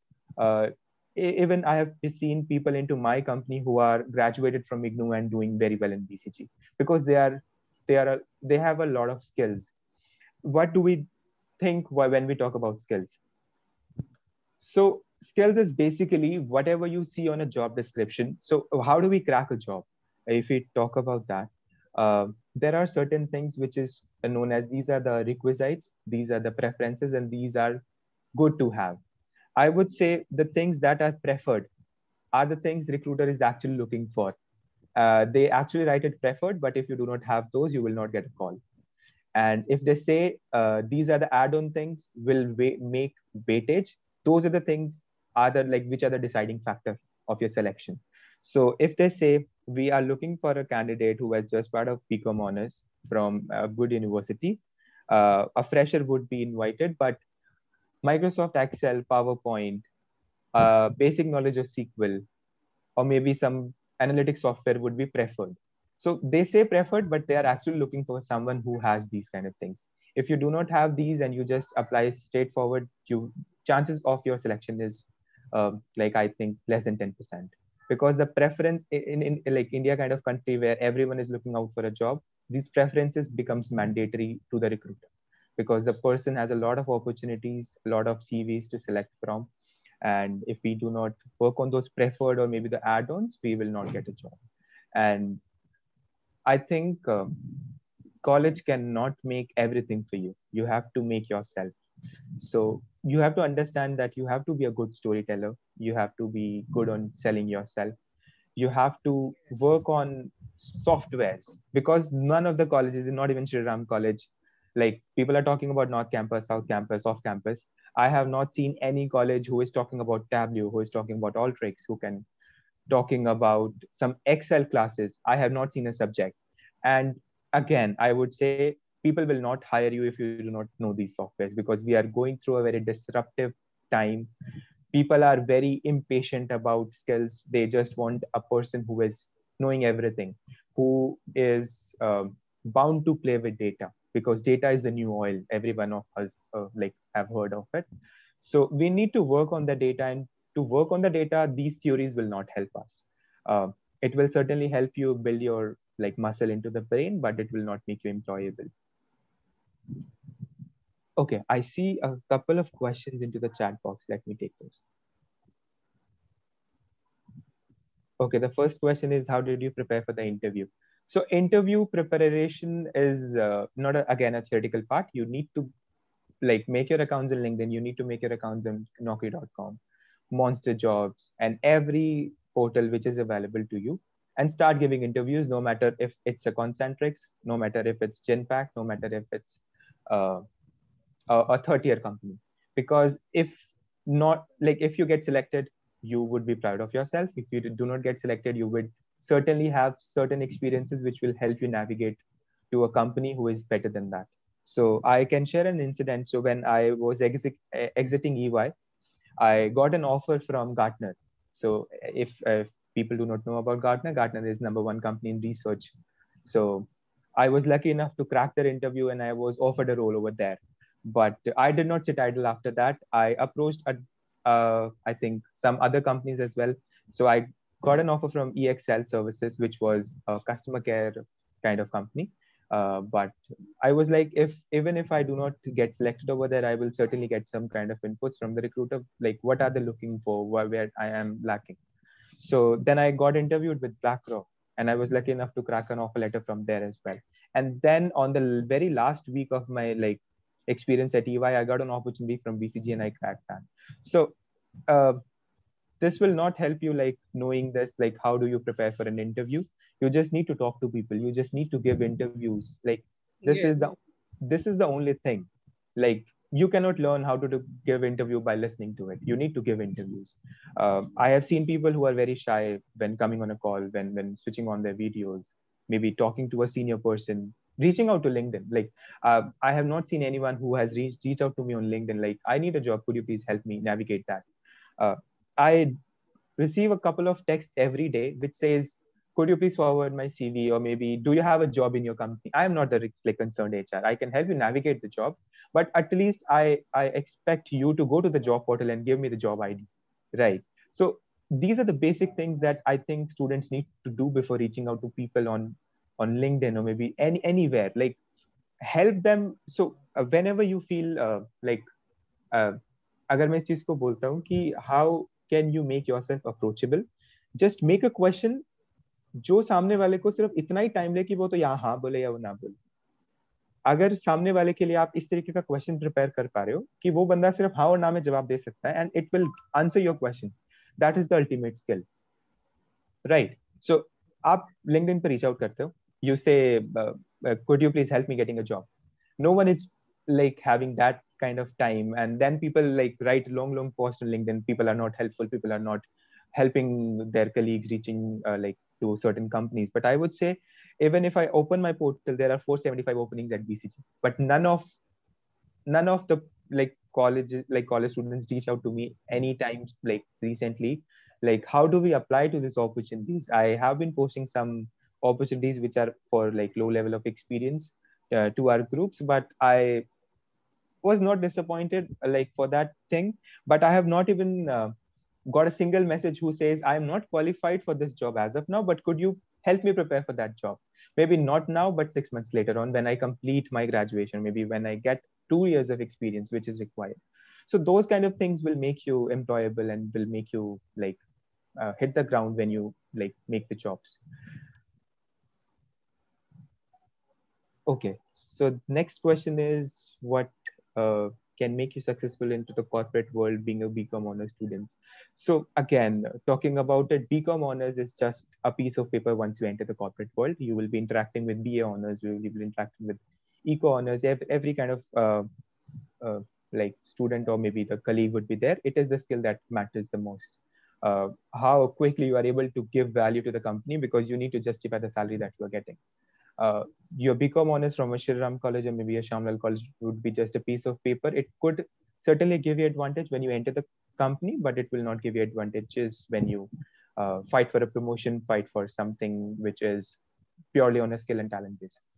even I have seen people into my company who are graduated from IGNOU and doing very well in BCG because they have a lot of skills. What do we think when we talk about skills? So skills is basically whatever you see on a job description. So how do we crack a job? If we talk about that, there are certain things which is known as, these are the requisites, these are the preferences, and these are good to have. I would say the things that are preferred are the things recruiter is actually looking for. They actually write it preferred, but if you do not have those, you will not get a call. And if they say these are the add-on things will make weightage, those are the things which are the deciding factor of your selection. So if they say we are looking for a candidate who has just part of BCom honors from a good university, a fresher would be invited, but Microsoft Excel, PowerPoint, basic knowledge of SQL, or maybe some analytic software would be preferred. So they say preferred, but they are actually looking for someone who has these kind of things. If you do not have these and you just apply straightforward, chances of your selection is I think less than 10%. Because the preference in like India kind of country where everyone is looking out for a job, these preferences becomes mandatory to the recruiter, because the person has a lot of opportunities, a lot of CVs to select from. And if we do not work on those preferred or maybe the add-ons, we will not get a job. And I think college cannot make everything for you. You have to make yourself. So you have to understand that you have to be a good storyteller. You have to be good on selling yourself. You have to work on softwares, because none of the colleges, not even Shri Ram College, like people are talking about North Campus, South Campus, off campus. I have not seen any college who is talking about Tableau, who is talking about Alteryx, who can talking about some Excel classes. I have not seen a subject. And again, I would say people will not hire you if you do not know these softwares, because we are going through a very disruptive time. People are very impatient about skills. They just want a person who is knowing everything, who is bound to play with data, because data is the new oil. Every one of us have heard of it. So we need to work on the data, and to work on the data, these theories will not help us. It will certainly help you build your muscle into the brain, but it will not make you employable. Okay, I see a couple of questions into the chat box. Let me take those. Okay, the first question is, how did you prepare for the interview? So interview preparation is not again a theoretical part. You need to like make your accounts on LinkedIn. You need to make your accounts on Naukri.com, Monster Jobs, and every portal which is available to you, and start giving interviews, no matter if it's a Concentrix, no matter if it's Genpact, no matter if it's uh, a third-tier company. Because if not, like if you get selected, you would be proud of yourself. If you do not get selected, you would certainly have certain experiences which will help you navigate to a company who is better than that. So I can share an incident. So when I was exiting EY, I got an offer from Gartner. So if people do not know about Gartner, Gartner is #1 company in research. So I was lucky enough to crack their interview and I was offered a role over there. But I did not sit idle after that. I approached, I think, some other companies as well. So I got an offer from EXL Services, which was a customer care kind of company. But I was like, even if I do not get selected over there, I will certainly get some kind of inputs from the recruiter, like what are they looking for, where I am lacking. So then I got interviewed with BlackRock, and I was lucky enough to crack an offer letter from there as well. And then on the very last week of my like experience at EY, I got an opportunity from BCG, and I cracked that. So this will not help you like knowing this, like how do you prepare for an interview. You just need to talk to people, you just need to give interviews. Like this Yes. is the only thing. Like you cannot learn how to give interview by listening to it. You need to give interviews. I have seen people who are very shy when coming on a call, when switching on their videos, maybe talking to a senior person, reaching out to LinkedIn. Like I have not seen anyone who has reached out to me on LinkedIn like, I need a job, could you please help me navigate that. I receive a couple of texts every day which says, could you please forward my CV, or maybe do you have a job in your company? I am not the like concerned HR. I can help you navigate the job, but at least I expect you to go to the job portal and give me the job ID, right? So these are the basic things that I think students need to do before reaching out to people on LinkedIn or maybe anywhere. Like help them. So whenever you feel like अगर मैं इस चीज को बोलता हूँ कि how can you make yourself approachable, just make a question जो सामने वाले को सिर्फ इतना ही टाइम ले कि वो तो यहाँ हाँ बोले या वो ना बोले. अगर सामने वाले के लिए आप इस तरीके का क्वेश्चन प्रिपेयर कर पा रहे हो कि वो बंदा सिर्फ हाँ और ना में जवाब दे सकता है, and it will answer your question, that is the ultimate skill, right? So आप लिंक्डइन पर रीच आउट करते हो, you say could you please help me getting a job. No one is like having that kind of time, and then people like write long posts on LinkedIn. People are not helpful, people are not helping their colleagues reaching like to certain companies. But I would say even if I open my portal, there are 475 openings at BCG, but none of the like college students reach out to me anytime like recently, like how do we apply to these opportunities. I have been posting some opportunities which are for like low level of experience to our groups, but I was not disappointed like for that thing. But I have not even got a single message who says I am not qualified for this job as of now, but could you help me prepare for that job. Maybe not now, but 6 months later on when I complete my graduation, maybe when I get 2 years of experience which is required. So those kind of things will make you employable and will make you like hit the ground when you like make the jobs. Okay, so next question is what can make you successful into the corporate world being a BCom honors student? So again, talking about it, BCom honors is just a piece of paper once you enter the corporate world. You will be interacting with BA honors, you will be interacting with eco honors, every kind of like student or maybe the colleague would be there. It is the skill that matters the most. How quickly you are able to give value to the company, because you need to justify the salary that you are getting. Your BCom honors from a Shri Ram college or maybe a Shamlal college would be just a piece of paper. It could certainly give you advantage when you enter the company, but it will not give you advantages when you fight for a promotion, fight for something which is purely on a skill and talent basis.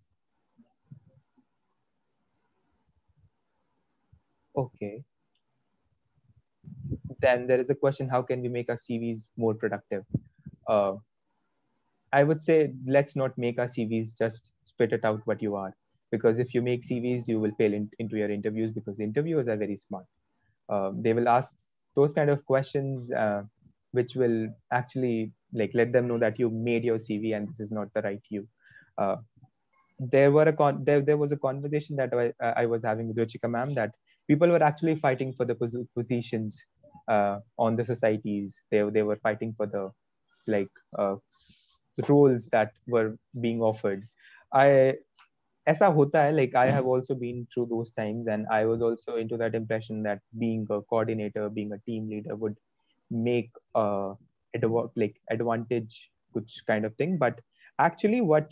Okay. Then there is a question, how can we make our CVs more productive? I would say let's not make our CVs just spit it out what you are, because if you make CVs, you will fail into your interviews, because interviewers are very smart. They will ask those kind of questions which will actually like let them know that you made your CV and this is not the right you. There was a conversation that I was having with Ruchika ma'am, that people were actually fighting for the positions on the societies. They were fighting for the like roles that were being offered. ऐसा होता है, like I have also been through those times, and I was also into that impression that being a coordinator, being a team leader would make advantage kuch kind of thing. But actually what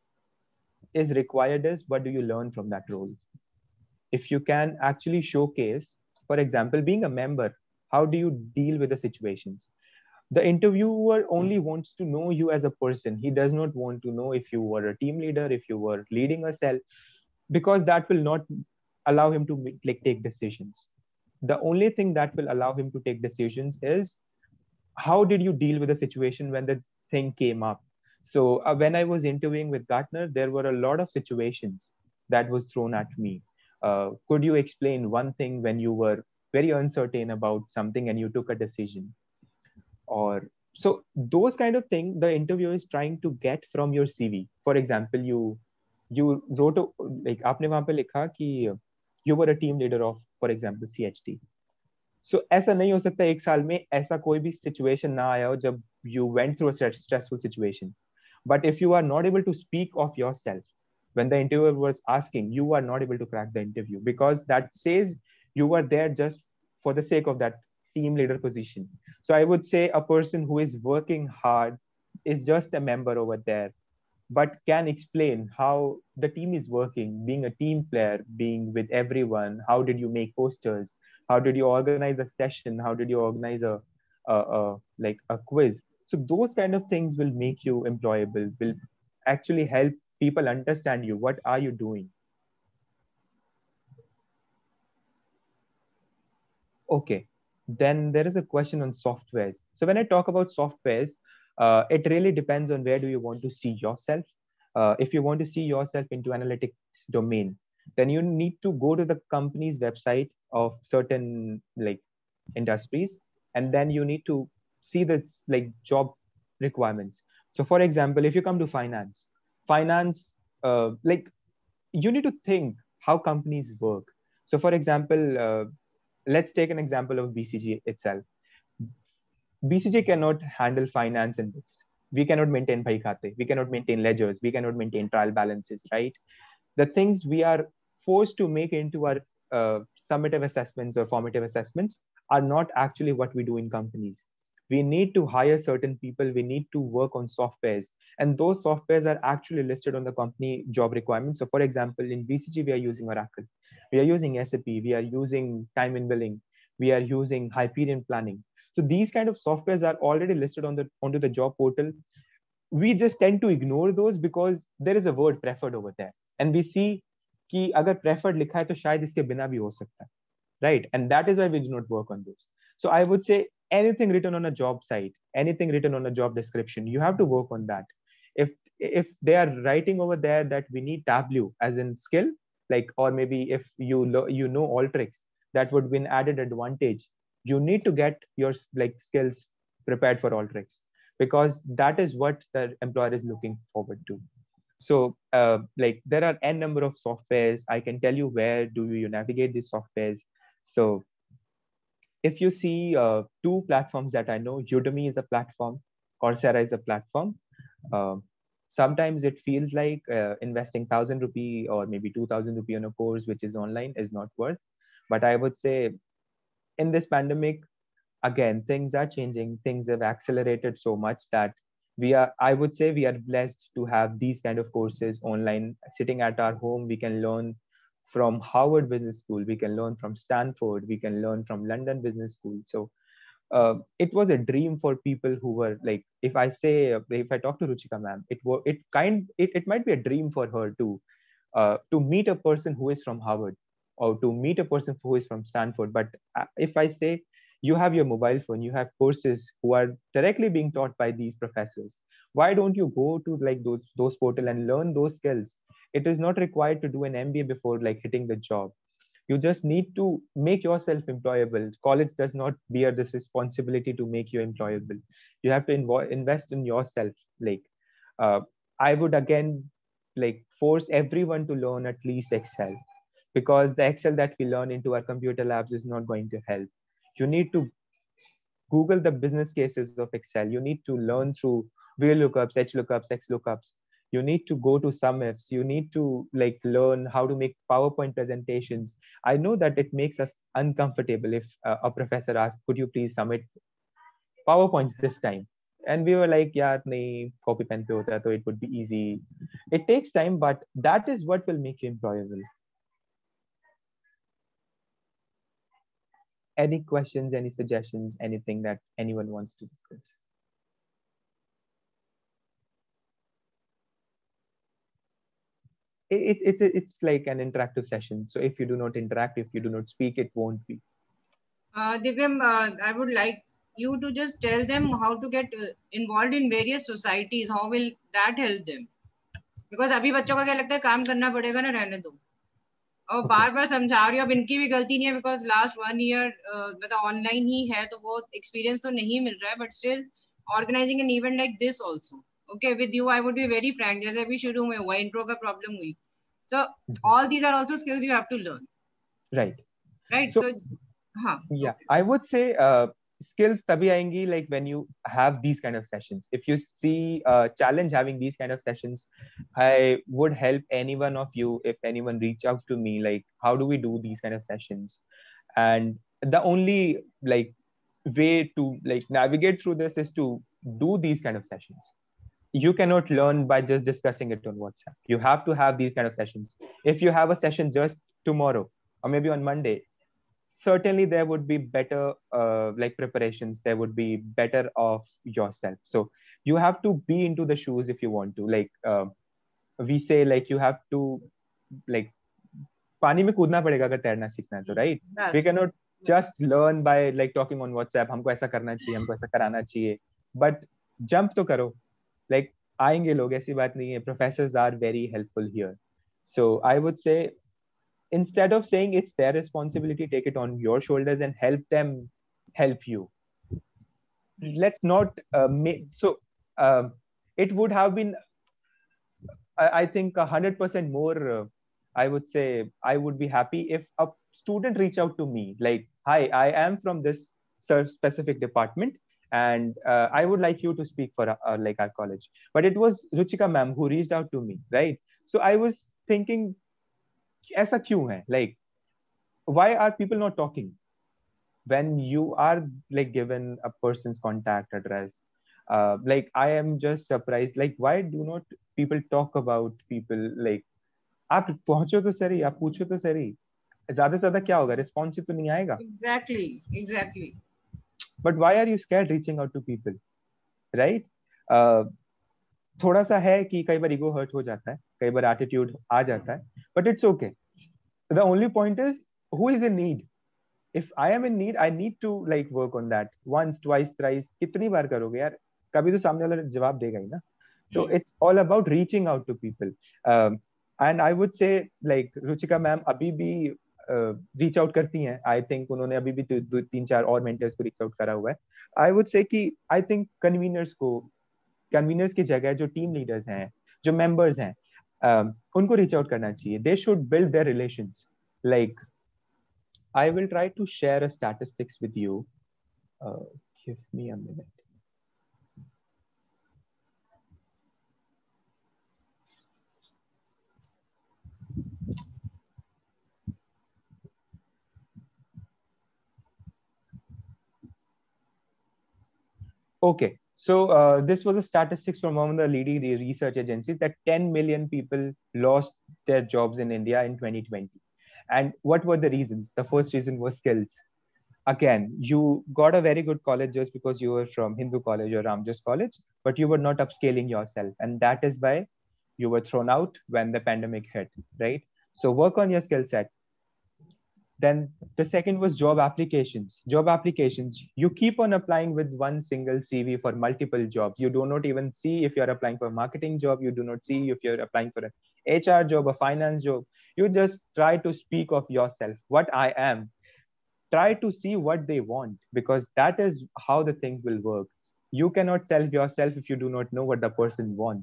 is required is, what do you learn from that role? If you can actually showcase, for example, being a member, how do you deal with the situations? The interviewer only wants to know you as a person. He does not want to know if you were a team leader, if you were leading a cell, because that will not allow him to take decisions. The only thing that will allow him to take decisions is, how did you deal with the situation when the thing came up? So when I was interviewing with Gartner, there were a lot of situations that was thrown at me. Could you explain one thing when you were very uncertain about something and you took a decision? Or so those kind of thing the interviewer is trying to get from your CV. For example, you wrote like आपने वहां पे लिखा कि you were a team leader of, for example, CHT. So ऐसा नहीं हो सकता एक साल में ऐसा कोई भी situation ना आया हो जब you went through a stressful situation. But if you are not able to speak of yourself when the interviewer was asking, you are not able to crack the interview, because that says you were there just for the sake of that team leader position. So I would say a person who is working hard is just a member over there, but can explain how the team is working, being a team player, being with everyone. How did you make posters? How did you organize a session? How did you organize a quiz? So those kind of things will make you employable, will actually help people understand you. What are you doing? Okay, then there is a question on softwares. So when I talk about softwares, it really depends on where do you want to see yourself. If you want to see yourself into analytics domain, then you need to go to the company's website of certain like industries, and then you need to see the like job requirements. So for example, if you come to finance, like you need to think how companies work. So for example, let's take an example of BCG itself. BCG cannot handle finance and books. We cannot maintain bhai khate. We cannot maintain ledgers. We cannot maintain trial balances, right? The things we are forced to make into our summative assessments or formative assessments are not actually what we do in companies. We need to hire certain people. We need to work on softwares. And those softwares are actually listed on the company job requirements. So for example, in BCG, we are using Oracle. We are using SAP. We are using time and billing. We are using Hyperion planning. So these kind of softwares are already listed onto the job portal. We just tend to ignore those because there is a word preferred over there. And we see कि अगर preferred लिखा है तो शायद इसके बिना भी हो सकता है, right? And that is why we do not work on those. So I would say anything written on a job site, anything written on a job description, you have to work on that. If they are writing over there that we need Tableau as in skill, like, or maybe if you know Alteryx, that would be an added advantage. You need to get your like skills prepared for Alteryx, because that is what the employer is looking forward to. So like there are n number of softwares. I can tell you where do you navigate these softwares. So if you see two platforms that I know, Udemy is a platform, Coursera is a platform. Sometimes it feels like investing 1,000 rupee or maybe 2,000 rupee on a course which is online is not worth. But I would say in this pandemic, again, things are changing. Things have accelerated so much that I would say we are blessed to have these kind of courses online. Sitting at our home, we can learn from Harvard Business School. We can learn from Stanford. We can learn from London Business School. So it was a dream for people who were like, if I talk to Ruchika ma'am, it might be a dream for her to meet a person who is from Harvard or to meet a person who is from Stanford. But if I say, you have your mobile phone, you have courses who are directly being taught by these professors, why don't you go to like those portal and learn those skills? It is not required to do an MBA before like hitting the job. You just need to make yourself employable. College does not bear this responsibility to make you employable. You have to invest in yourself. Like I would again like force everyone to learn at least Excel, because the Excel that we learn into our computer labs is not going to help. You need to Google the business cases of Excel. You need to learn through VLOOKUPs, HLOOKUPs, XLOOKUPs. You need to go to SUMIFs. You need to like learn how to make PowerPoint presentations. I know that it makes us uncomfortable if a professor asks, could you please submit PowerPoints this time? And we were like, yeah, nahi, copy pen pe hota, so it would be easy. It takes time, but that is what will make you employable. Any questions, any suggestions, anything that anyone wants to discuss? It's like an interactive session. So if you do not interact, if you do not speak, it won't be. Divyam, I would like you to just tell them how to get involved in various societies. How will that help them? Because अभी बच्चों का क्या लगता है, काम करना पड़ेगा ना, रहने दो. और बार बार समझा रही हूँ, अब इनकी भी गलती नहीं है, बिकॉज लास्ट 1 year मतलब ऑनलाइन ही है, तो वो एक्सपीरियंस तो नहीं मिल रहा है, but still organising an event like this also. Okay, with you I would be very frank, जैसे अभी शुरू में हुआ, इंट्रो का प्रॉब्लम हुई. So all these are also skills you have to learn. Right. So हाँ, yeah, I would say skills tabhi aayenge like when you have these kind of sessions. If you see challenge having these kind of sessions, I would help any one of you if anyone reach out to me like how do we do these kind of sessions. And the only like way to like navigate through this is to do these kind of sessions. You cannot learn by just discussing it on WhatsApp. You have to have these kind of sessions. If you have a session just tomorrow or maybe on Monday, certainly there would be better like preparations, there would be better of yourself. So you have to be into the shoes if you want to, like we say like you have to like पानी में कूदना पड़ेगा अगर तैरना सीखना है तो, right? Yes. We cannot just learn by like talking on WhatsApp, हमको ऐसा करना चाहिए, हमको ऐसा कराना चाहिए, but jump तो करो. Like आएंगे लोग, ऐसी बात नहीं है. Professors are very helpful here. So I would say instead of saying it's their responsibility, take it on your shoulders and help them help you. Let's not it would have been I think 100% more I would say I would be happy if a student reach out to me like, hi, I am from this specific department and I would like you to speak for like our college. But it was Ruchika ma'am who reached out to me, right? So I was thinking, ऐसा क्यों है? Like, why are people not talking when you are like given a person's contact address? Like, I am just surprised. Like, why do not people talk about people? Like, आप पहुंचो तो सही, आप पूछो तो सही. ज़्यादा से ज़्यादा क्या होगा? Responsive तो नहीं आएगा. Exactly. But why are you scared reaching out to people, right? थोड़ा सा है कि कई बार ego hurt हो जाता है, कई बार attitude आ जाता है, but it's okay. The only point is who is in need. If I am in need, I need to like work on that once, twice, thrice. कितनी बार करोगे यार? कभी तो सामने वाला जवाब देगा ही ना. So it's all about reaching out to people. And I would say like Ruchika ma'am अभी भी reach out करती हैं. I think उन्होंने अभी भी 3-4 और mentors को reach out करा हुआ है. I would say कि I think conveners की जगह जो team leaders हैं, जो members हैं, उनको reach out करना चाहिए. They should build their relations. Like, I will try to share a statistics with you. Give me a minute. Okay. So this was a statistics from one of the leading research agencies that 10 million people lost their jobs in India in 2020. And what were the reasons? The first reason was skills. Again, you got a very good college just because you were from Hindu college or Ramjas college, but you were not upscaling yourself. And that is why you were thrown out when the pandemic hit, right? So work on your skill set. Then the second was job applications. Job applications, you keep on applying with one single CV for multiple jobs. You do not even see if you're applying for a marketing job. You do not see if you're applying for an HR job, a finance job. You just try to speak of yourself, what I am. Try to see what they want, because that is how the things will work. You cannot sell yourself if you do not know what the person wants.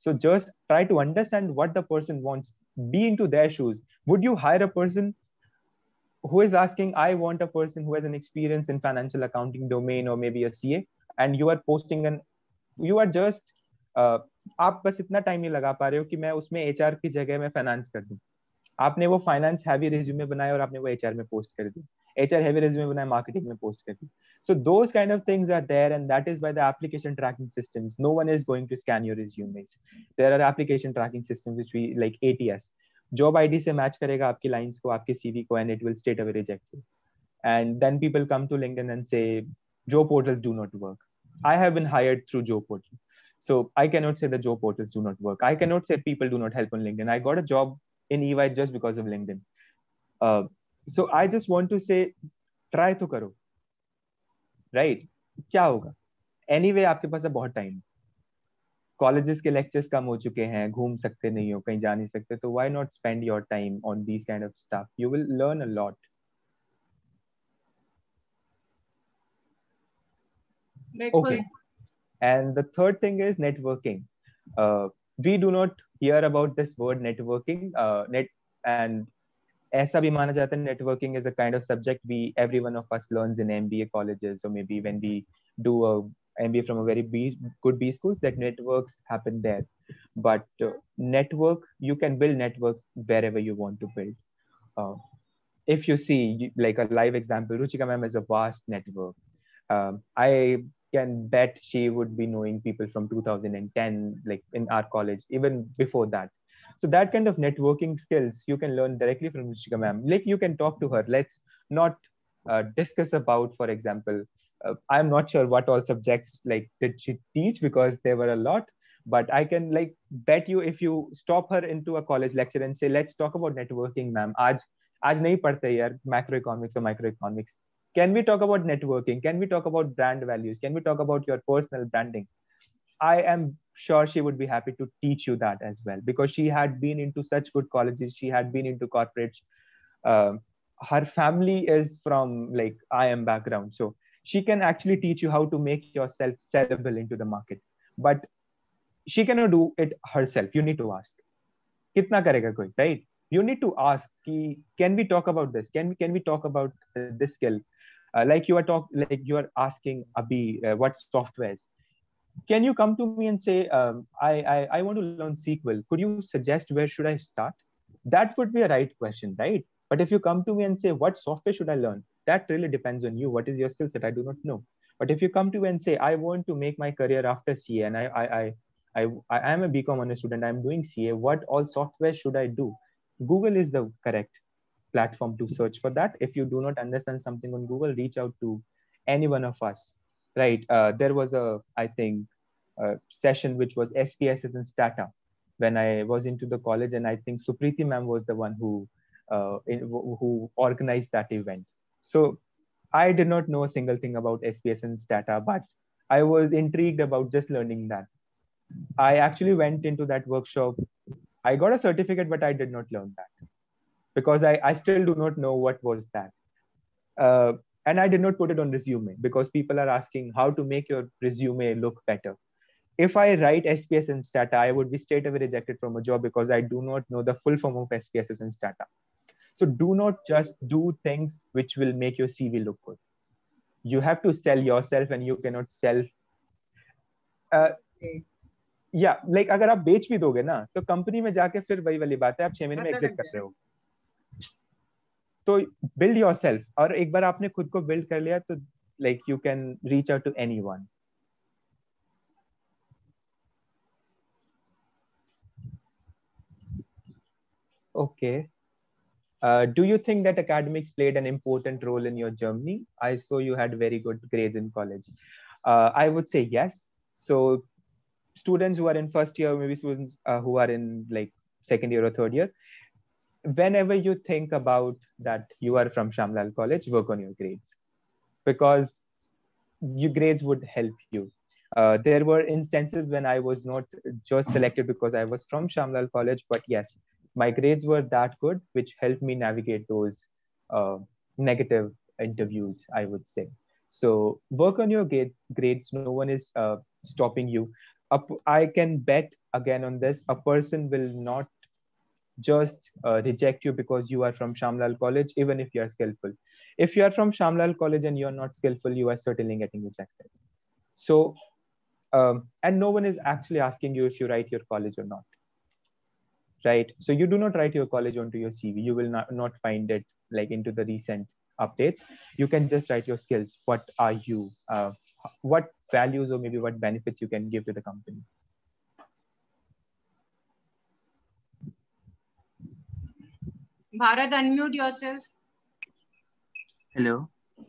So just try to understand what the person wants, be into their shoes. Would you hire a person who is asking, I want a person who has an experience in financial accounting domain or maybe a CA, and you are posting an, you are just आप बस इतना time नहीं लगा पा रहे हो कि मैं उसमें HR की जगह में फाइनेंस कर दूं. आपने वो फाइनेंस हैवी रिज्यूमे बनाया और आपने वो HR में पोस्ट कर दी. HR हैवी रिज्यूमे बनाया, मार्केटिंग में पोस्ट कर दी. So those kind of things are there, and that is why the application tracking systems, no one is going to scan your resumes. There are application tracking systems which we like ATS. Job ID से match करेगा आपकी lines को, आपकी CV को, and it will straight away reject you. And then people come to LinkedIn and say, job portals do not work. I have been hired through job portal. So I cannot say the job portals do not work. I cannot say people do not help on LinkedIn. I got a job in EY just because of LinkedIn. So I just want to say, try to karo. Right? क्या होगा? Anyway, आपके पास अब बहुत time. Colleges के lectures कम हो चुके हैं, घूम सकते नहीं हो, कहीं जा नहीं सकते, तो why not spend your time on these kind of stuff? You will learn a lot. Okay. And the third thing is networking. We do not hear about this word networking. And ऐसा भी माना जाता है networking is a kind of subject every one of us learns in MBA colleges, or maybe when we do a MBA from a very good B schools, that networks happen there. But network, you can build networks wherever you want to build. If you see like a live example, Ruchika ma'am is a vast network. I can bet she would be knowing people from 2010, like in our college, even before that. So that kind of networking skills you can learn directly from Ruchika ma'am. Like you can talk to her. Let's not discuss about, for example, I'm not sure what all subjects like did she teach, because there were a lot. But I can like bet you, if you stop her into a college lecture and say, let's talk about networking, ma'am. आज नहीं पढ़ते यार macroeconomics or microeconomics. Can we talk about networking? Can we talk about brand values? Can we talk about your personal branding? I am sure she would be happy to teach you that as well, because she had been into such good colleges. She had been into corporates. Her family is from like IM background. So she can actually teach you how to make yourself sellable into the market. But she cannot do it herself. You need to ask. Kitna karega koi, right? You need to ask, can we talk about this? Can we talk about this skill? Like you are asking Abhi, what softwares? Can you come to me and say, I want to learn SQL. Could you suggest where should I start? That would be a right question, right? But if you come to me and say, what software should I learn? That really depends on you. What is your skill set? I do not know. But if you come to me and say, I want to make my career after CA, and I am a BCom honors student, I'm doing CA, what all software should I do? Google is the correct platform to search for that. If you do not understand something on Google, reach out to any one of us, right? There was I think, session which was SPSS and Stata when I was into the college, and I think Supriti ma'am was the one who organized that event. So I did not know a single thing about SPS and Stata, but I was intrigued about just learning that. I actually went into that workshop. I got a certificate, but I did not learn that because I still do not know what was that. And I did not put it on resume because people are asking how to make your resume look better. If I write SPS and Stata, I would be straight away rejected from a job because I do not know the full form of SPSS and Stata. So do not just do things which will make your CV look good. You have to sell yourself and you cannot sell. Yeah, like अगर आप बेच भी दोगे ना तो company में जाके फिर वही वाली बात है, आप 6 महीने में एग्जिट कर रहे हो. तो build yourself, और एक बार आपने खुद को build कर लिया तो like you can reach out to anyone. Okay. Do you think that academics played an important role in your journey? I saw you had very good grades in college. I would say yes. So students who are in first year, maybe students who are in like second year or third year, whenever you think about that you are from Shamlal College, work on your grades because your grades would help you. There were instances when I was not just selected because I was from Shamlal College, but yes, my grades were that good, which helped me navigate those negative interviews, I would say. So work on your grades. No one is stopping you. I can bet again on this, a person will not just reject you because you are from Shamlal College, even if you are skillful. If you are from Shamlal College and you are not skillful, you are certainly getting rejected. So, and no one is actually asking you if you write your college or not, right? So you do not write your college onto your CV. You will not find it like into the recent updates. You can just write your skills. What are you? What values or maybe what benefits you can give to the company? Bharat, unmute yourself. Hello.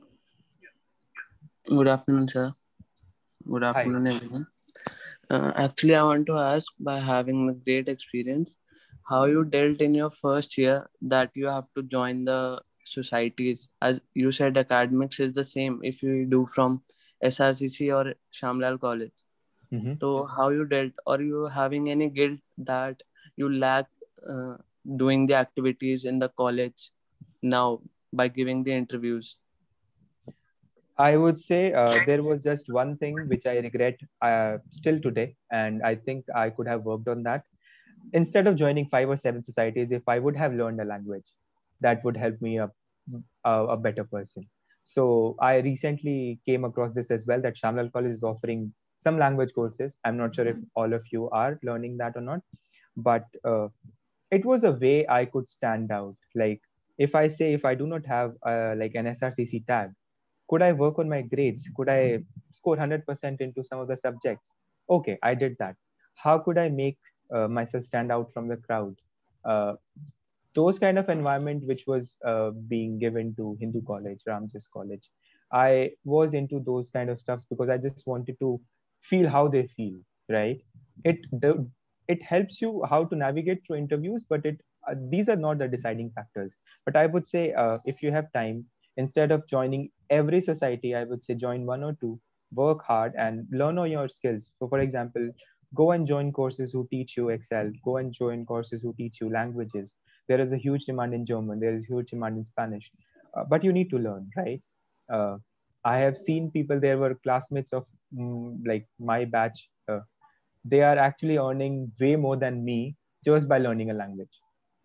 Good afternoon, sir. Good afternoon, Hi. everyone. Actually, I want to ask, by having a great experience, how you dealt in your first year that you have to join the societies. As you said, academics is the same if you do from SRCC or Shamlal College. Mm-hmm. So how you dealt? Are you having any guilt that you lack doing the activities in the college now by giving the interviews? I would say there was just one thing which I regret still today, and I think I could have worked on that. Instead of joining 5 or 7 societies, if I would have learned a language, that would help me a better person. So I recently came across this as well, that Shamlal College is offering some language courses. I'm not sure if all of you are learning that or not, but it was a way I could stand out. Like if I do not have like an SRCC tag, could I work on my grades? Could I score 100% into some of the subjects? Okay, I did that. How could I make myself stand out from the crowd? Uh, those kind of environment which was being given to Hindu College, Ramjas College. I was into those kind of stuffs because I just wanted to feel how they feel, right? It helps you how to navigate through interviews, but these are not the deciding factors. But I would say if you have time, instead of joining every society, I would say join one or two, work hard and learn all your skills. So for example, go and join courses who teach you Excel, go and join courses who teach you languages. There is a huge demand in German, there is huge demand in Spanish, but you need to learn, right? uh, I have seen people, there were classmates of like my batch, they are actually earning way more than me just by learning a language.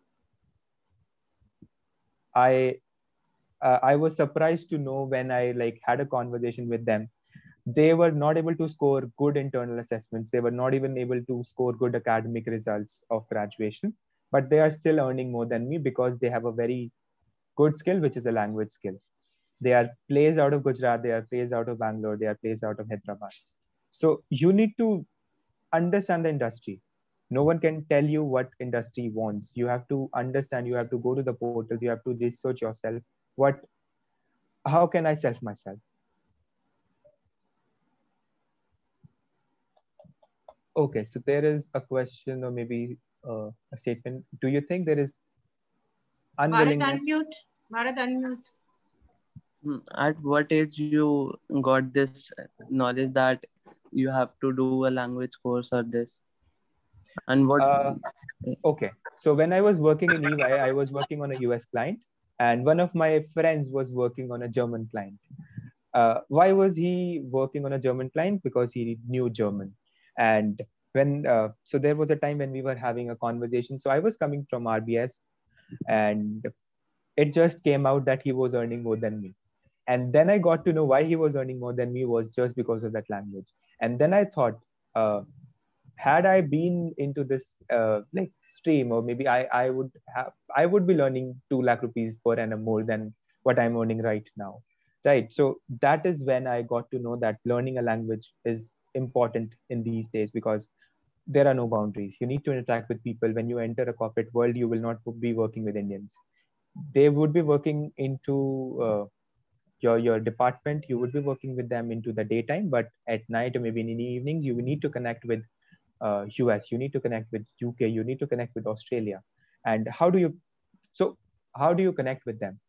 I i was surprised to know when I like had a conversation with them, they were not able to score good internal assessments, they were not even able to score good academic results of graduation, but they are still earning more than me because they have a very good skill, which is a language skill. They are placed out of Gujarat, they are placed out of Bangalore, they are placed out of Hyderabad. So you need to understand the industry. No one can tell you what industry wants. You have to understand, you have to go to the portals, you have to research yourself. What, how can I self myself? Okay, so there is a question or maybe a statement. Do you think there is Bharat, unwillingness? unmute. Bharat, unmute. At what age you got this knowledge that you have to do a language course or this? And what? Okay, so when I was working in EY, I was working on a US client, and one of my friends was working on a German client. Why was he working on a German client? Because he knew German. And when so there was a time when we were having a conversation. So I was coming from RBS, and it just came out that he was earning more than me. And then I got to know why he was earning more than me was just because of that language. And then I thought, had I been into this like stream, or maybe I would be learning 2 lakh rupees per annum more than what I'm earning right now, right? So that is when I got to know that learning a language is important in these days, because there are no boundaries. You need to interact with people. When you enter a corporate world, you will not be working with Indians. They would be working into your department. You would be working with them into the daytime, but at night or maybe in the evenings, you will need to connect with US, you need to connect with UK, you need to connect with Australia. And how do you connect with them?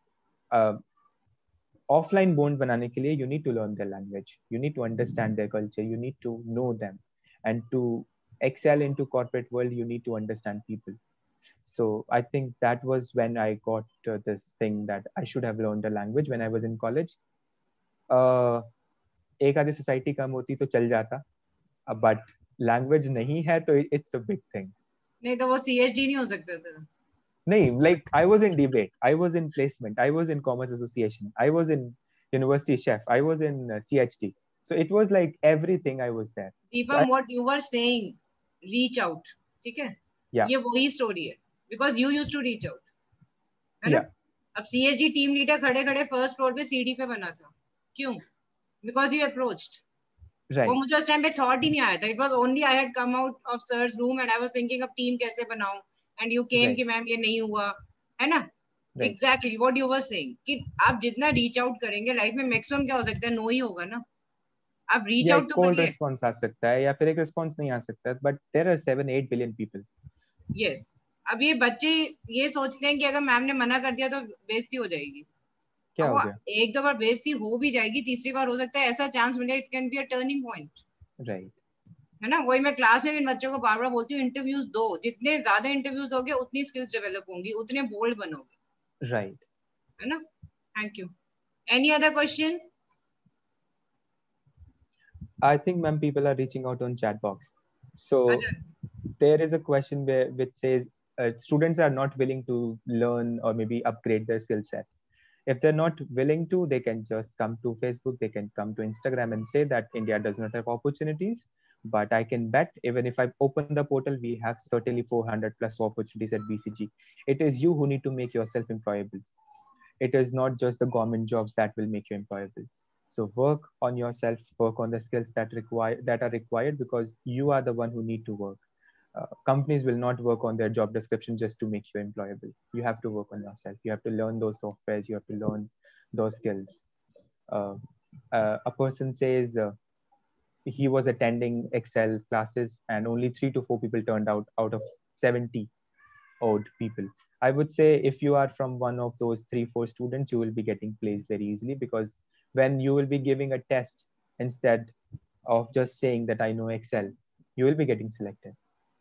Offline bond banane ke liye, you need to learn their language, you need to understand their culture, you need to know them. And to excel into corporate world, you need to understand people. So I think that was when I got this thing that I should have learned a language when I was in college. एक आधी society कम होती तो चल जाता, but language नहीं है तो it's a big thing. नहीं तो वो CHD नहीं हो सकता था. नहीं, like I was in debate, I was in placement, I was in commerce association, I was in university chef, I was in CHD. So it was like everything I was there. Deepam, what you were saying, reach out. ठीक है? Yeah. ये वही story है. Because you used to reach out. है ना? Yeah. अब CHD team leader खड़े खड़े first floor पे CD पे बना था. क्यों? Because you approached. Right. वो मुझे उस टाइम पे thought ही नहीं आया था. It was only I had come out of sir's room and I was thinking अब team कैसे बनाऊं. And you came कि मैम ये नहीं हुआ. है ना? Right. Exactly what you were saying. कि आप जितना reach out करेंगे लाइफ में maximum क्या हो सकता है? No ही होगा ना. आप reach out तो करिए. response आ सकता है या फिर एक response नहीं आ सकता. But there are 7-8 billion people. Yes. अब ये बच्चे ये सोचते हैं कि अगर मैम ने मना कर दिया तो बेइज्जती हो जाएगी. क्या हो गया? एक दो बार बेइज्जती हो भी जाएगी, तीसरी बार हो सकता है ऐसा चांस मिले, it can be a turning point. Right. है ना? वही मैं क्लास में भी बच्चों को बार बार बोलती हूँ, इंटरव्यूज दो. जितने ज्यादा इंटरव्यूज दोगे उतनी स्किल्स डेवलप होंगी, उतने बोल्ड बनोगे. राइट. है ना? Thank you. Any other question? I think, ma'am, people are reaching out on chat box. So there is a question which says students are not willing to learn or maybe upgrade their skill set. If they're not willing to, they can just come to Facebook, they can come to Instagram and say that India does not have opportunities. But I can bet even if I open the portal, we have certainly 400 plus opportunities at BCG. It is you who need to make yourself employable. It is not just the government jobs that will make you employable. So work on yourself, work on the skills that are required, because you are the one who need to work. Companies will not work on their job description just to make you employable. You have to work on yourself. You have to learn those softwares. You have to learn those skills. A person says he was attending Excel classes and only 3 to 4 people turned out of 70 odd people. I would say if you are from one of those 3-4 students, you will be getting placed very easily, because when you will be giving a test instead of just saying that I know Excel, you will be getting selected.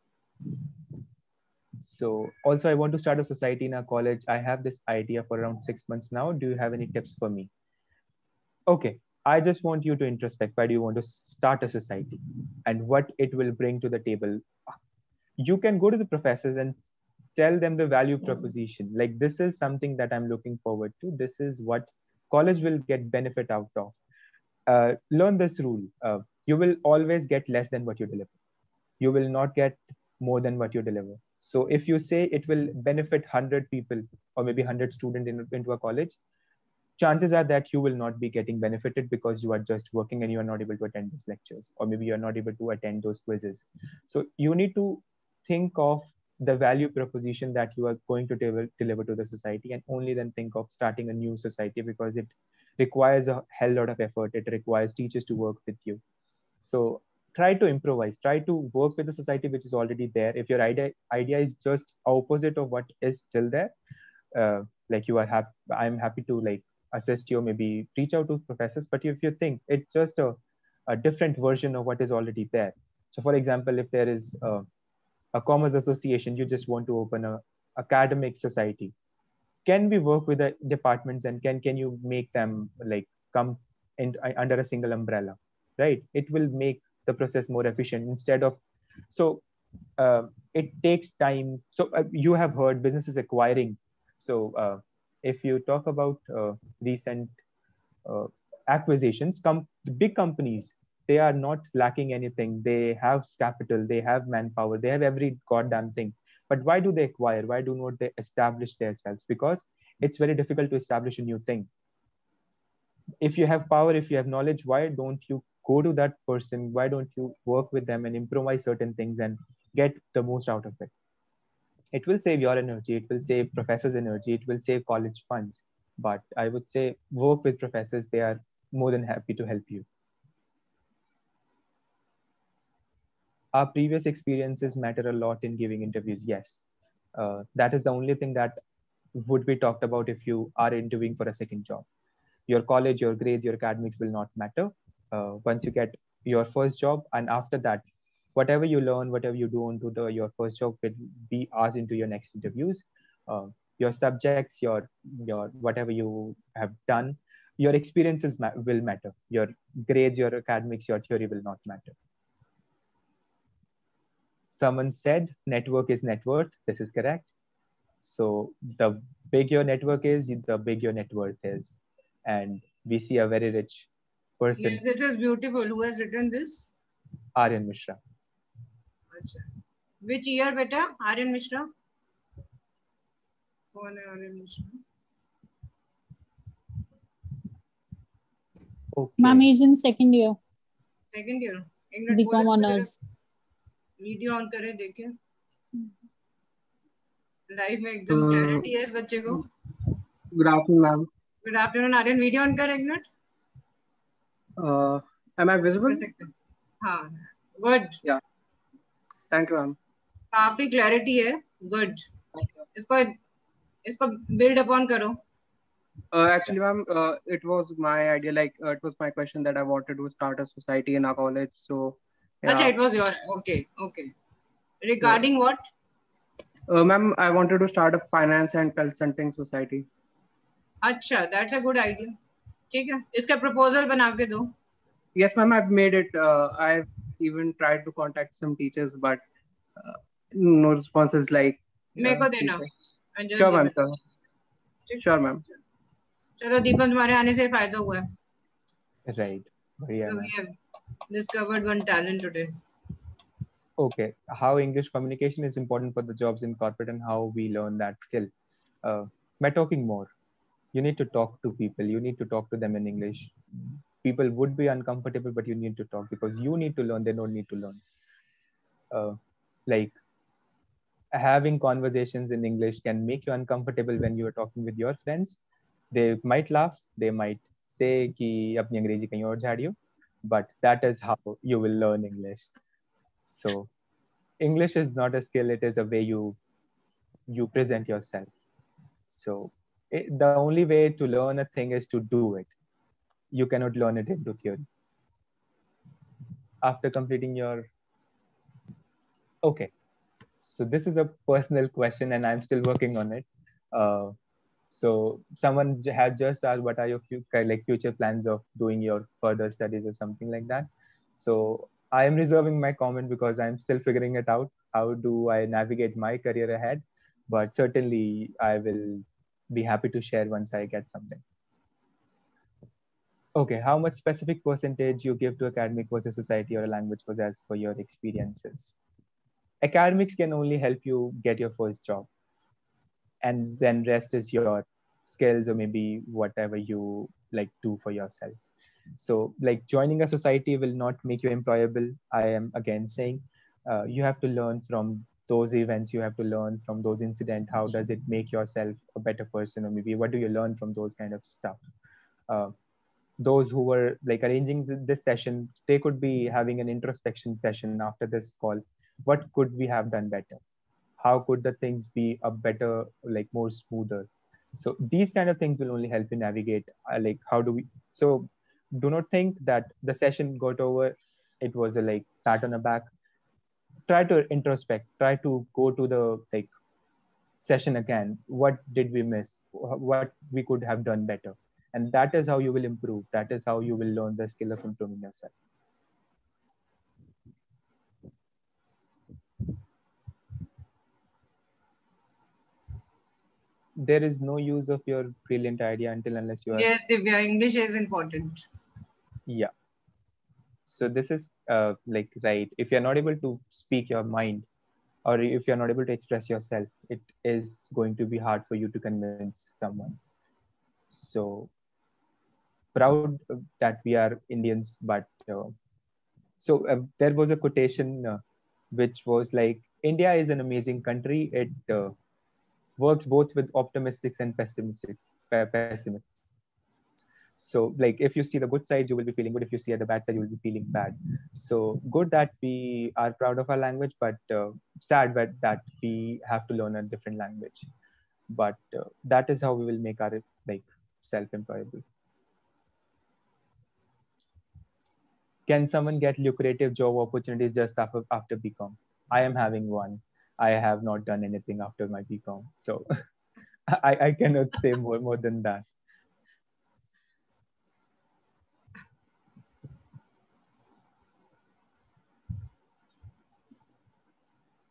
So also I want to start a society in our college. I have this idea for around 6 months now. Do you have any tips for me? Okay, I just want you to introspect. Why do you want to start a society and what it will bring to the table? You can go to the professors and tell them the value proposition. Like, this is something that I'm looking forward to. This is what college will get benefit out of. Learn this rule. You will always get less than what you deliver. You will not get more than what you deliver. So if you say it will benefit 100 people or maybe 100 students into a college, chances are that you will not be getting benefited because you are just working and you are not able to attend those lectures, or maybe you are not able to attend those quizzes. So you need to think of the value proposition that you are going to deliver to the society, and only then think of starting a new society, because it requires a hell lot of effort. It requires teachers to work with you. So try to improvise, try to work with the society which is already there. If your idea is just opposite of what is still there, like you are happy, I'm happy to like assist you, maybe reach out to professors. But if you think it's just a different version of what is already there. So for example, if there is a commerce association, you just want to open a academic society, can we work with the departments and can you make them like come in under a single umbrella, right? It will make the process more efficient instead of, so it takes time. So you have heard businesses acquiring. So if you talk about recent acquisitions, big companies, they are not lacking anything. They have capital, they have manpower, they have every goddamn thing. But why do they acquire? Why do not they establish themselves? Because it's very difficult to establish a new thing. If you have power, if you have knowledge, why don't you go to that person? Why don't you work with them and improvise certain things and get the most out of it? It will save your energy. It will save professors' energy. It will save college funds. But I would say work with professors. They are more than happy to help you. Our previous experiences matter a lot in giving interviews. Yes. That is the only thing that would be talked about if you are interviewing for a second job. Your college, your grades, your academics will not matter. Once you get your first job, and after that, whatever you learn, whatever you do onto your first job will be asked into your next interviews. Your subjects, your whatever you have done, your experiences will matter. Your grades, your academics, your theory will not matter. Someone said network is net worth. This is correct. So the big your network is, the big your net worth is. And we see a very rich person. Yes, this is beautiful. Who has written this? Aryan Mishra. Which year, beta? Aryan Mishra? कौन है Aryan Mishra? Okay. Ma'am is in second year. Second year. BCom honors. Video on करे देखे live में एकदम clarity है इस बच्चे को. Good afternoon, ma'am. Good afternoon Aryan. Video on कर एक मिनट. Am I visible? हाँ, good. Yeah. Thank you, ma'am. काफी क्लैरिटी है. गुड. इसको बिल्ड अपॉन करो. Actually, ma'am, it was my idea. Like, it was my question that I wanted to start a society in our college. So, yeah. Achha, it was your. Okay, okay. Regarding what? Ma'am, I wanted to start a finance and consulting society. अच्छा, that's a good idea. ठीक है, इसका proposal बना के दो. Yes, ma'am, I've made it. I've even tried to contact some teachers, but no responses. Like, मेरे को देना. Sure, ma'am. Sure, ma'am. चलो दीपम, तुम्हारे आने से फायदा हुआ है. Right. So we have discovered one talent today. Okay, how English communication is important for the jobs in corporate and how we learn that skill. By talking more, you need to talk to people. You need to talk to them in English. People would be uncomfortable, but you need to talk because you need to learn. They don't need to learn. Like having conversations in English can make you uncomfortable when you are talking with your friends. They might laugh. They might say कि अपनी अंग्रेजी कहीं और झाड़ियो, but that is how you will learn English. So English is not a skill. It is a way you present yourself. So the only way to learn a thing is to do it. You cannot learn it into theory. After completing your... Okay. So this is a personal question and I'm still working on it. So someone had just asked, what are your future plans of doing your further studies or something like that? So I am reserving my comment because I'm still figuring it out. How do I navigate my career ahead? But certainly I will be happy to share once I get something. Okay, how much specific percentage you give to academic versus society or a language was as per your experiences? Academics can only help you get your first job. And then rest is your skills or maybe whatever you like do for yourself. So like joining a society will not make you employable. I am again saying you have to learn from those events. You have to learn from those incidents. How does it make yourself a better person? Or maybe what do you learn from those kind of stuff? Those who were like arranging this session, they could be having an introspection session after this call. What could we have done better? How could the things be a better, like more smoother? So these kind of things will only help you navigate. Like how do we? So do not think that the session got over. It was a like pat on the back. Try to introspect. Try to go to the like session again. What did we miss? What we could have done better? And that is how you will improve. That is how you will learn the skill of improving yourself. There is no use of your brilliant idea until unless you are... Yes, Divya, English is important. Yeah. So this is like, right. If you're not able to speak your mind or if you're not able to express yourself, it is going to be hard for you to convince someone. So proud that we are Indians, but there was a quotation which was like, India is an amazing country. It works both with optimists and pessimists. So like if you see the good side, you will be feeling good. If you see the bad side, you will be feeling bad. So good that we are proud of our language, but sad that we have to learn a different language. But that is how we will make our like self-employable. Can someone get lucrative job opportunities just after BCom? I am having one. I have not done anything after my BCom. So I cannot say more than that.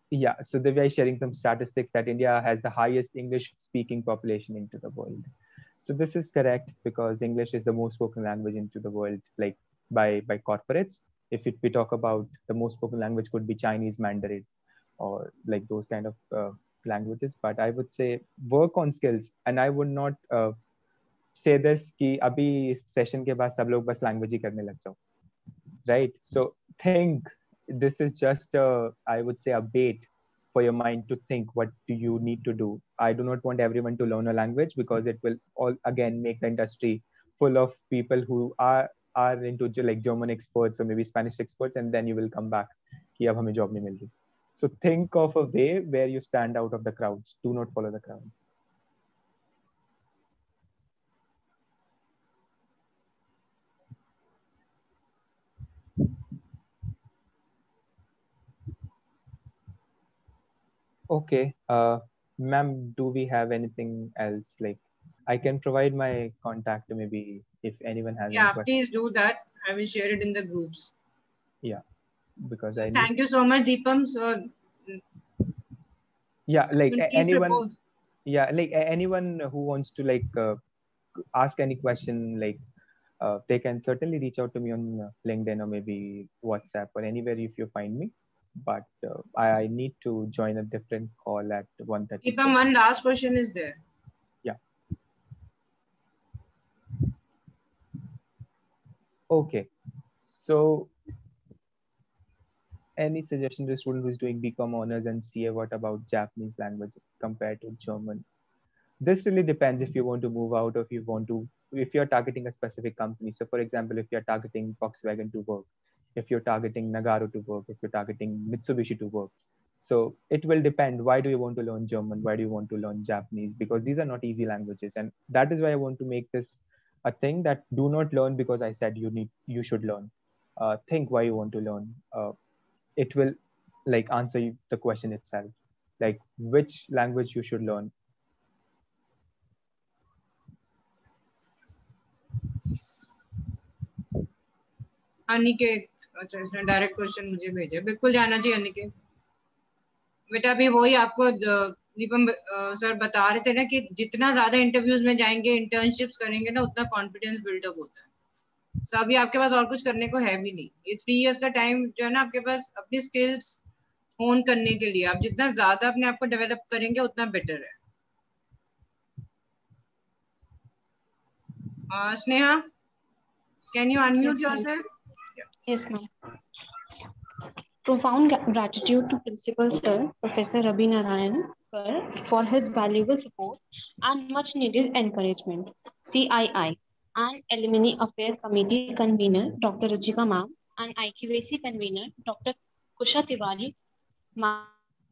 Yeah, so Divya is sharing some statistics that India has the highest English speaking population into the world. So this is correct because English is the most spoken language into the world, like by corporates. If we talk about the most spoken language, could be Chinese Mandarin or like those kind of languages. But I would say work on skills, and I would not say this कि अभी इस session के बाद सब लोग बस language ही करने लग जाओ, right? So think this is just I would say a bait for your mind to think what do you need to do. I do not want everyone to learn a language because it will all again make the industry full of people who are into like German experts or maybe Spanish experts, and then you will come back कि अब हमें job नहीं मिल रही. So think of a way where you stand out of the crowds. Do not follow the crowd. Okay. Ma'am, do we have anything else? Like, I can provide my contact maybe if anyone has Yeah, any questions. please do that. I will share it in the groups. Yeah, because so thank you so much, Deepam. So yeah, like anyone. Propose. Yeah, like anyone who wants to like ask any question, like they can certainly reach out to me on LinkedIn or maybe WhatsApp or anywhere if you find me. But I need to join a different call at 1:30. Deepam, one last question is there. Yeah. Okay. So any suggestion to a student who is doing BCom honors and CA, what about Japanese language compared to German? This really depends if you want to move out or if you're targeting a specific company. So for example, if you're targeting Volkswagen to work, if you're targeting Nagaro to work, if you're targeting Mitsubishi to work. So it will depend. Why do you want to learn German? Why do you want to learn Japanese? Because these are not easy languages. And that is why I want to make this a thing that do not learn because I said you should learn. Think why you want to learn. It will like answer the question itself. Like which language you should learn. Aniket, अच्छा इसने direct question मुझे भेजे. बिल्कुल जाना चाहिए अनिकेत. बेटा अभी वही आपको दीपम सर बता रहे थे ना कि जितना ज्यादा इंटरव्यूज में जाएंगे, इंटर्नशिप्स करेंगे ना, उतना कॉन्फिडेंस बिल्डअप होता है. सो अभी आपके पास और कुछ करने को है भी नहीं. ये 3 इयर्स का टाइम जो है ना आपके पास अपनी स्किल्स होन करने के लिए. आप जितना ज्यादा अपने आप को डेवलप करेंगे उतना बेटर है. Sneha, can you unmute yourself? Yes, ma'am. Profound gratitude to Principal Sir, Professor Rabi Narayan Sir, for his valuable support and much needed encouragement. CII and Alumni Affair Committee Convener, Dr. Ruchika Ma'am, and IQAC Convener, Dr. Kusha Tiwari Ma'am.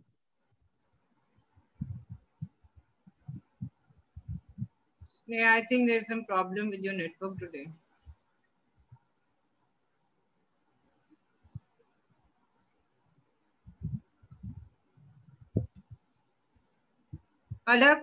Yeah, I think there's some problem with your network today. Palak?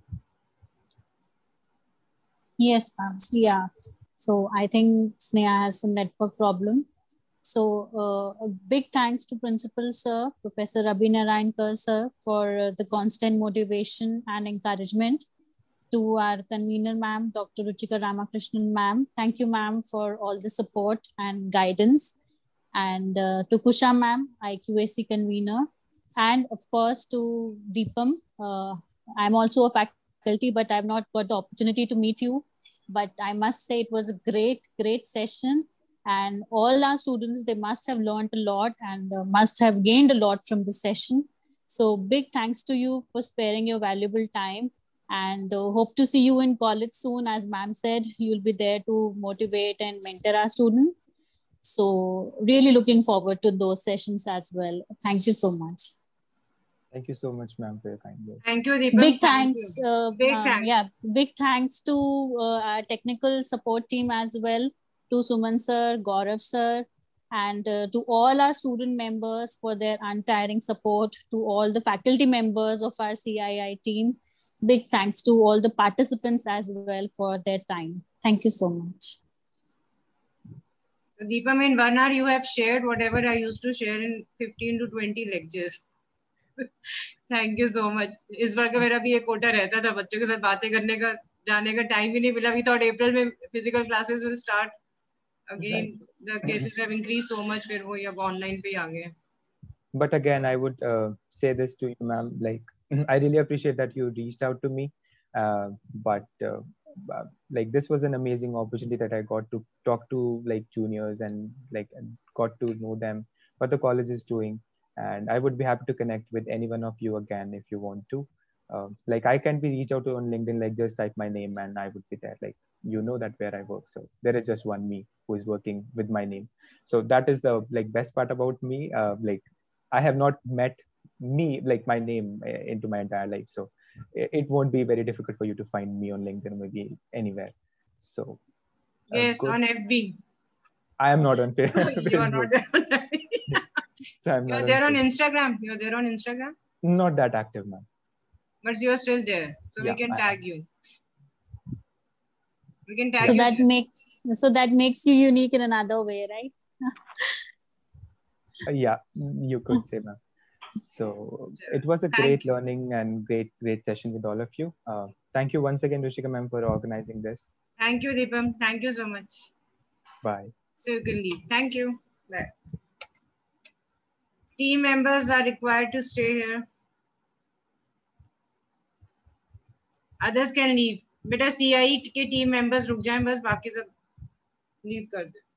Yes, ma'am. Yeah. So I think Sneha has some network problem. So a big thanks to Principal Sir, Professor Rabi Narayankar Sir, for the constant motivation and encouragement. To our convener, ma'am, Dr. Ruchika Ramakrishnan, ma'am. Thank you, ma'am, for all the support and guidance. And to Kusha, ma'am, IQAC convener. And of course, to Deepam. I'm also a faculty, but I've not got the opportunity to meet you. But I must say it was a great session. And all our students, they must have learned a lot and must have gained a lot from the session. So big thanks to you for sparing your valuable time. And hope to see you in college soon. As ma'am said, you'll be there to motivate and mentor our students. So really looking forward to those sessions as well. Thank you so much. Thank you so much, ma'am, for your kind words. Thank you, Deepak. Big thanks. Big thanks. Yeah, big thanks to our technical support team as well, to Suman sir, Gaurav sir, and to all our student members for their untiring support, to all the faculty members of our CII team. Big thanks to all the participants as well for their time. Thank you so much. So Deepam, in 1 hour, you have shared whatever I used to share in 15 to 20 lectures. Thank you so much. इस बार का मेरा भी एक कोटा रहता था बच्चों के साथ बातें करने का, जाने का टाइम ही नहीं मिला. वी थॉट अप्रैल में physical classes will start again. The cases have increase so much. फिर वो अब ऑनलाइन पे ही आ गए. But again, I would say this to you, ma'am. Like, I really appreciate that you reached out to me. But like, this was an amazing opportunity that I got to talk to like juniors and like got to know them, what the college is doing. And I would be happy to connect with any one of you again if you want to. Like, I can be reached out to on LinkedIn, like just type my name and I would be there. Like, you know that where I work. So there is just one me who is working with my name. So that is the like best part about me. Like, I have not met me, like my name, into my entire life. So it won't be very difficult for you to find me on LinkedIn, maybe anywhere. So Yes, good. on FB. I am not on Facebook. You are not there on FB. So I'm You're not there on Facebook. Instagram. You're there on Instagram. Not that active, man. But you're still there. So Yeah, we can I tag you. We can tag So you. that makes you unique in another way, right? Yeah, you could say, ma'am. So it was a great learning and great session with all of you. Thank you once again, Rishika ma'am, for organizing this. Thank you, Deepam. Thank you so much. Bye. So you can leave. Thank you. Bye. Team members are required to stay here. Others can leave. बेटा CI के team members रुक जाएं बस, बाकी सब leave कर दे.